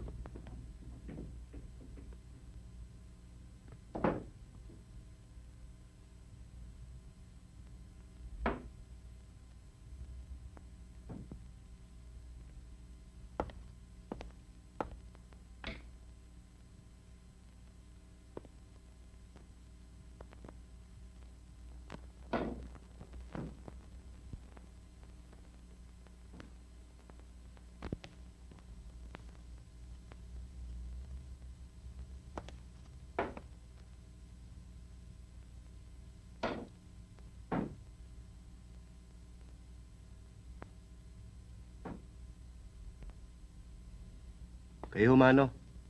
Kayo, Mano.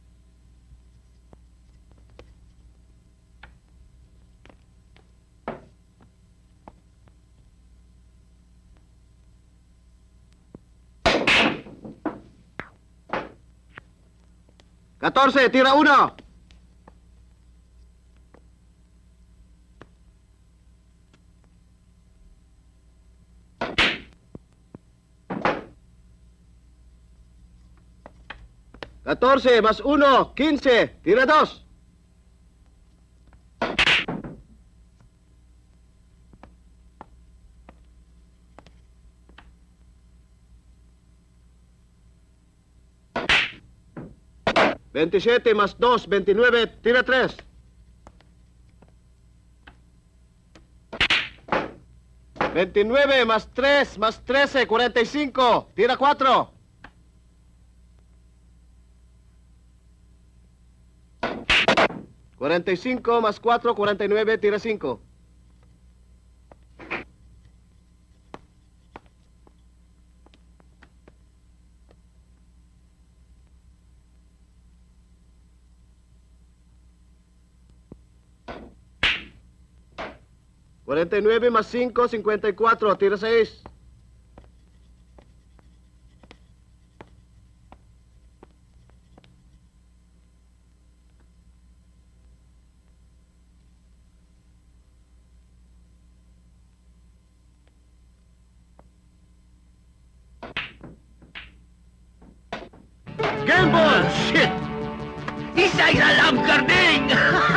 Catorce, tira uno. Catorce más uno, quince, tira dos. Veintisiete más dos, veintinueve, tira tres. Veintinueve más tres más trece, cuarenta y cinco, tira cuatro. Cuarenta y cinco más cuatro, cuarenta y nueve, tira cinco. Cuarenta y nueve más cinco, cincuenta y cuatro, tira seis. Game ball! Shit! Isa isa lang, Carding!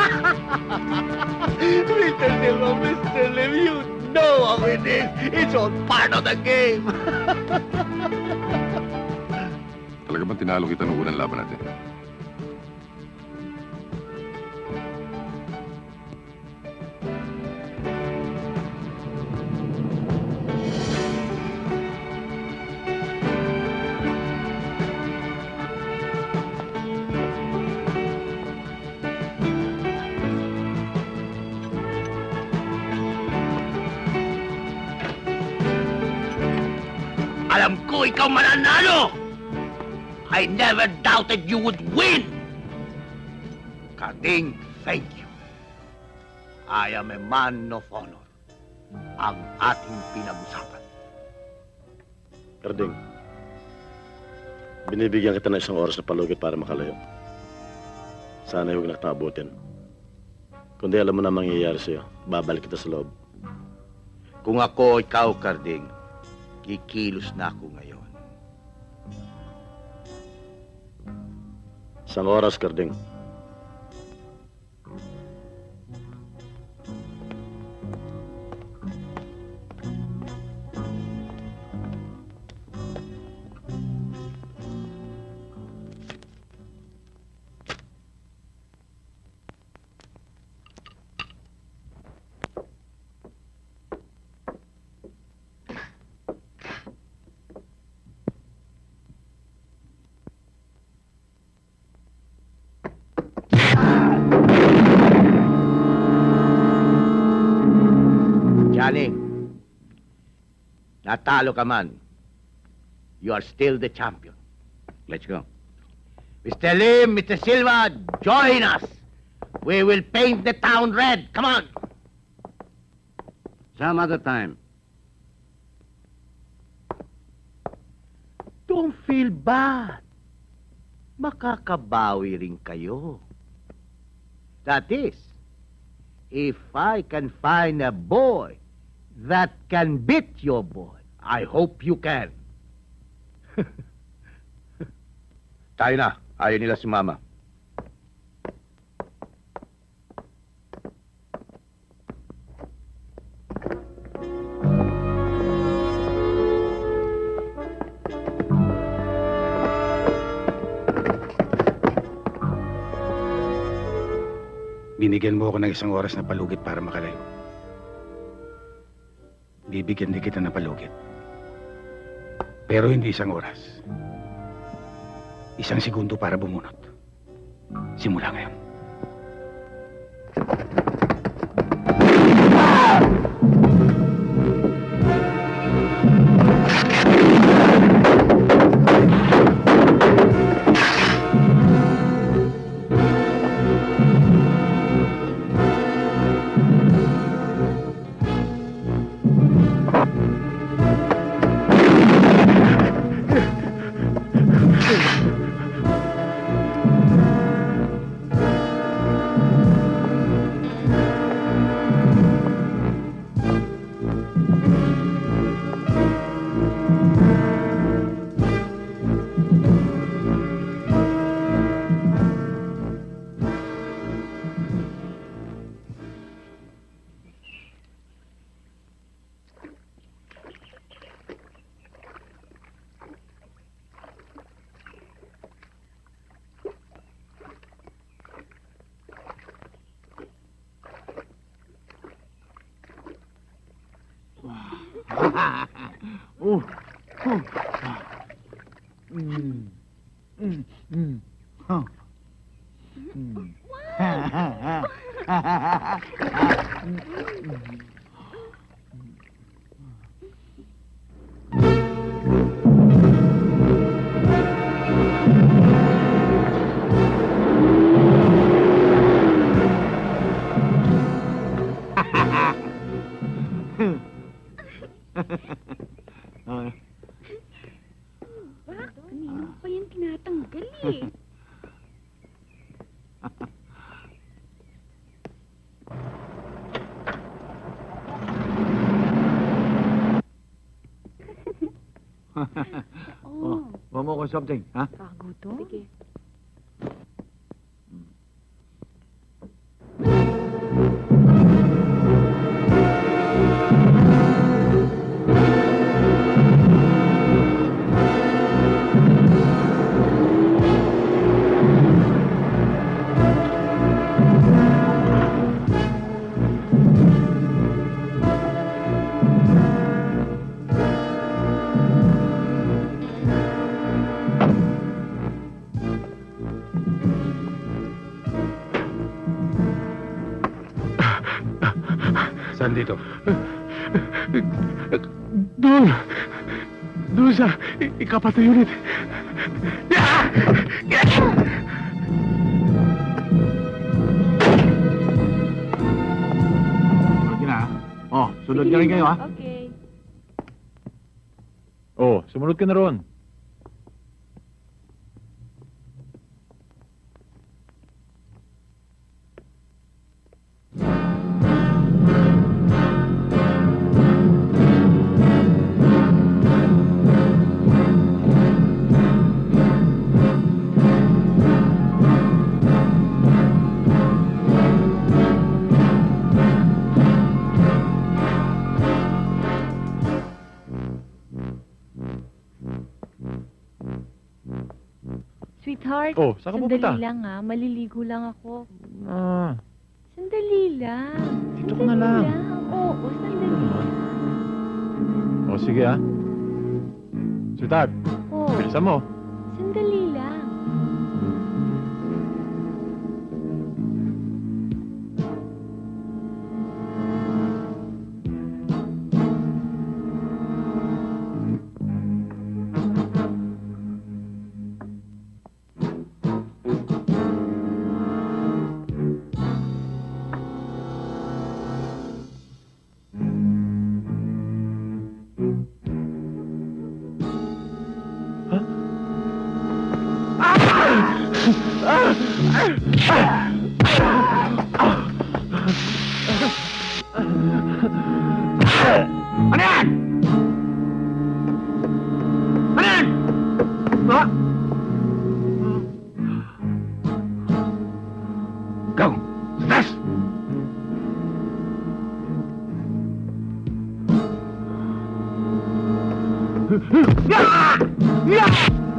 Mister Lim, oh, Mister Lim, you know how it is. It's all part of the game. Talaga bang tinalo kita nung unang laban natin? Alam ko ikaw mananalo! I never doubted you would win! Carding, thank you. I am a man of honor. Ang ating pinag-usapan. Carding, binibigyan kita ng isang oras na palugit para makalayo. Sana huwag nakatabutin. Kundi alam mo na mangyayari sa'yo, babalik kita sa loob. Kung ako ikaw, Carding, kikilos na ako ngayon. Isang oras, Carding. Natalo ka man, you are still the champion. Let's go. Mister Lim, Mister Silva, join us. We will paint the town red. Come on. Some other time. Don't feel bad. Makakabawi rin kayo. That is, if I can find a boy that can beat your boy, I hope you can. Tayo na. Ayaw nila sumama. Binigyan mo ako ng isang oras na palugit para makalayo. Bibigyan din kita ng palugit. Pero hindi isang oras. Isang segundo para bumunot. Simula ngayon. Oh. Oh. Mm. Mm. Mm. Oh. Mm. Ba? Kanino pa yan tinatanggal eh? Oh, want mo ko something, ha? Kagutom? Sige. Saan dito? Doon! Doon sa i- ikapat na unit. Sunod na, ha? Oh, sunod na rin kayo, ha? Okay. Oh, sumunod ka na ron. Sweetheart, Oh, saan ka sandali pupunta? lang ah. Maliligo lang ako. Ah, Sandali lang. dito ka na lang. Oo, sandali lang. Oh, sige ah. Sweetheart, Oo, bilisan mo. sandali lang. Ano yan? Ano yan? Ha? Go! Stress! Yeah! Yeah!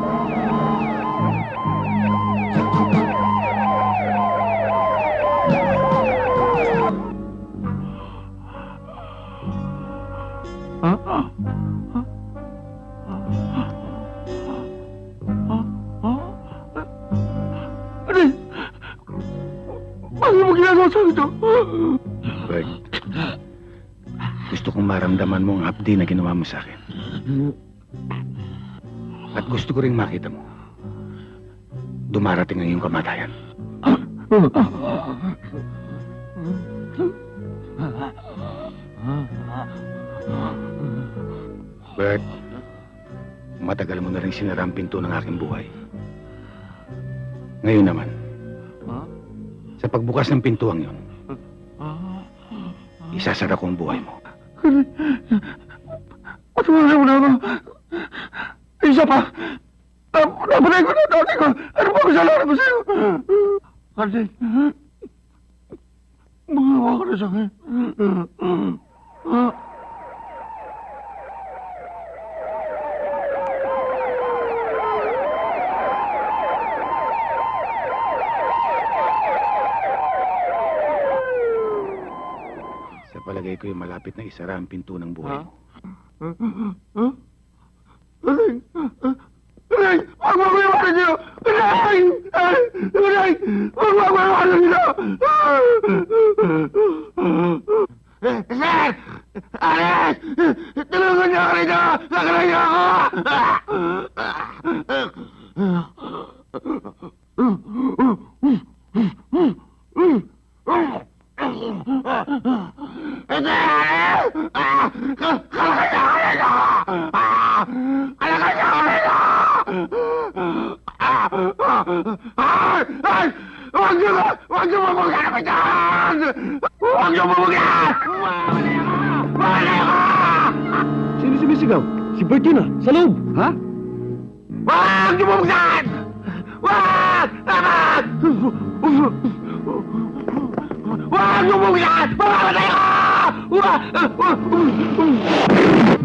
Ano mo ginagawa sa ito? Bert, gusto kong maramdaman mo ang hapdi na ginawa mo sa akin. At gusto ko ring makita mo. Dumarating ang iyong kamatayan. Bert, matagal mo na rin sinara ang pinto ng aking buhay. Ngayon naman, sa pagbukas ng pintuang yon, isasara ko ang buhay mo. Patuloy mo na ako. Isa pa. Napatay ko na dati ko. Ano ba kasalanan ko sa'yo? Kasi, magawa ka na sa akin. Sa palagay ko yung malapit na isara ang pinto ng buhay mo. Huh? Aling! Aling! Huwag mo ko iwanan niyo! Aling! Aling! Huwag mo ko iwanan niyo! Sir! Aling! Tulungan niyo ako rito! Nakalang niyo ako! Huwag niyo Huwag niyo mabugan ako dyan! Huwag niyo mabugan! Sino sumisigaw? Si Bert yun ah, sa loob! Ha? Huwag niyo mabugan! Huwag! Huwag! Huwag niyo mabugan! Mamamatay ako! Huwag!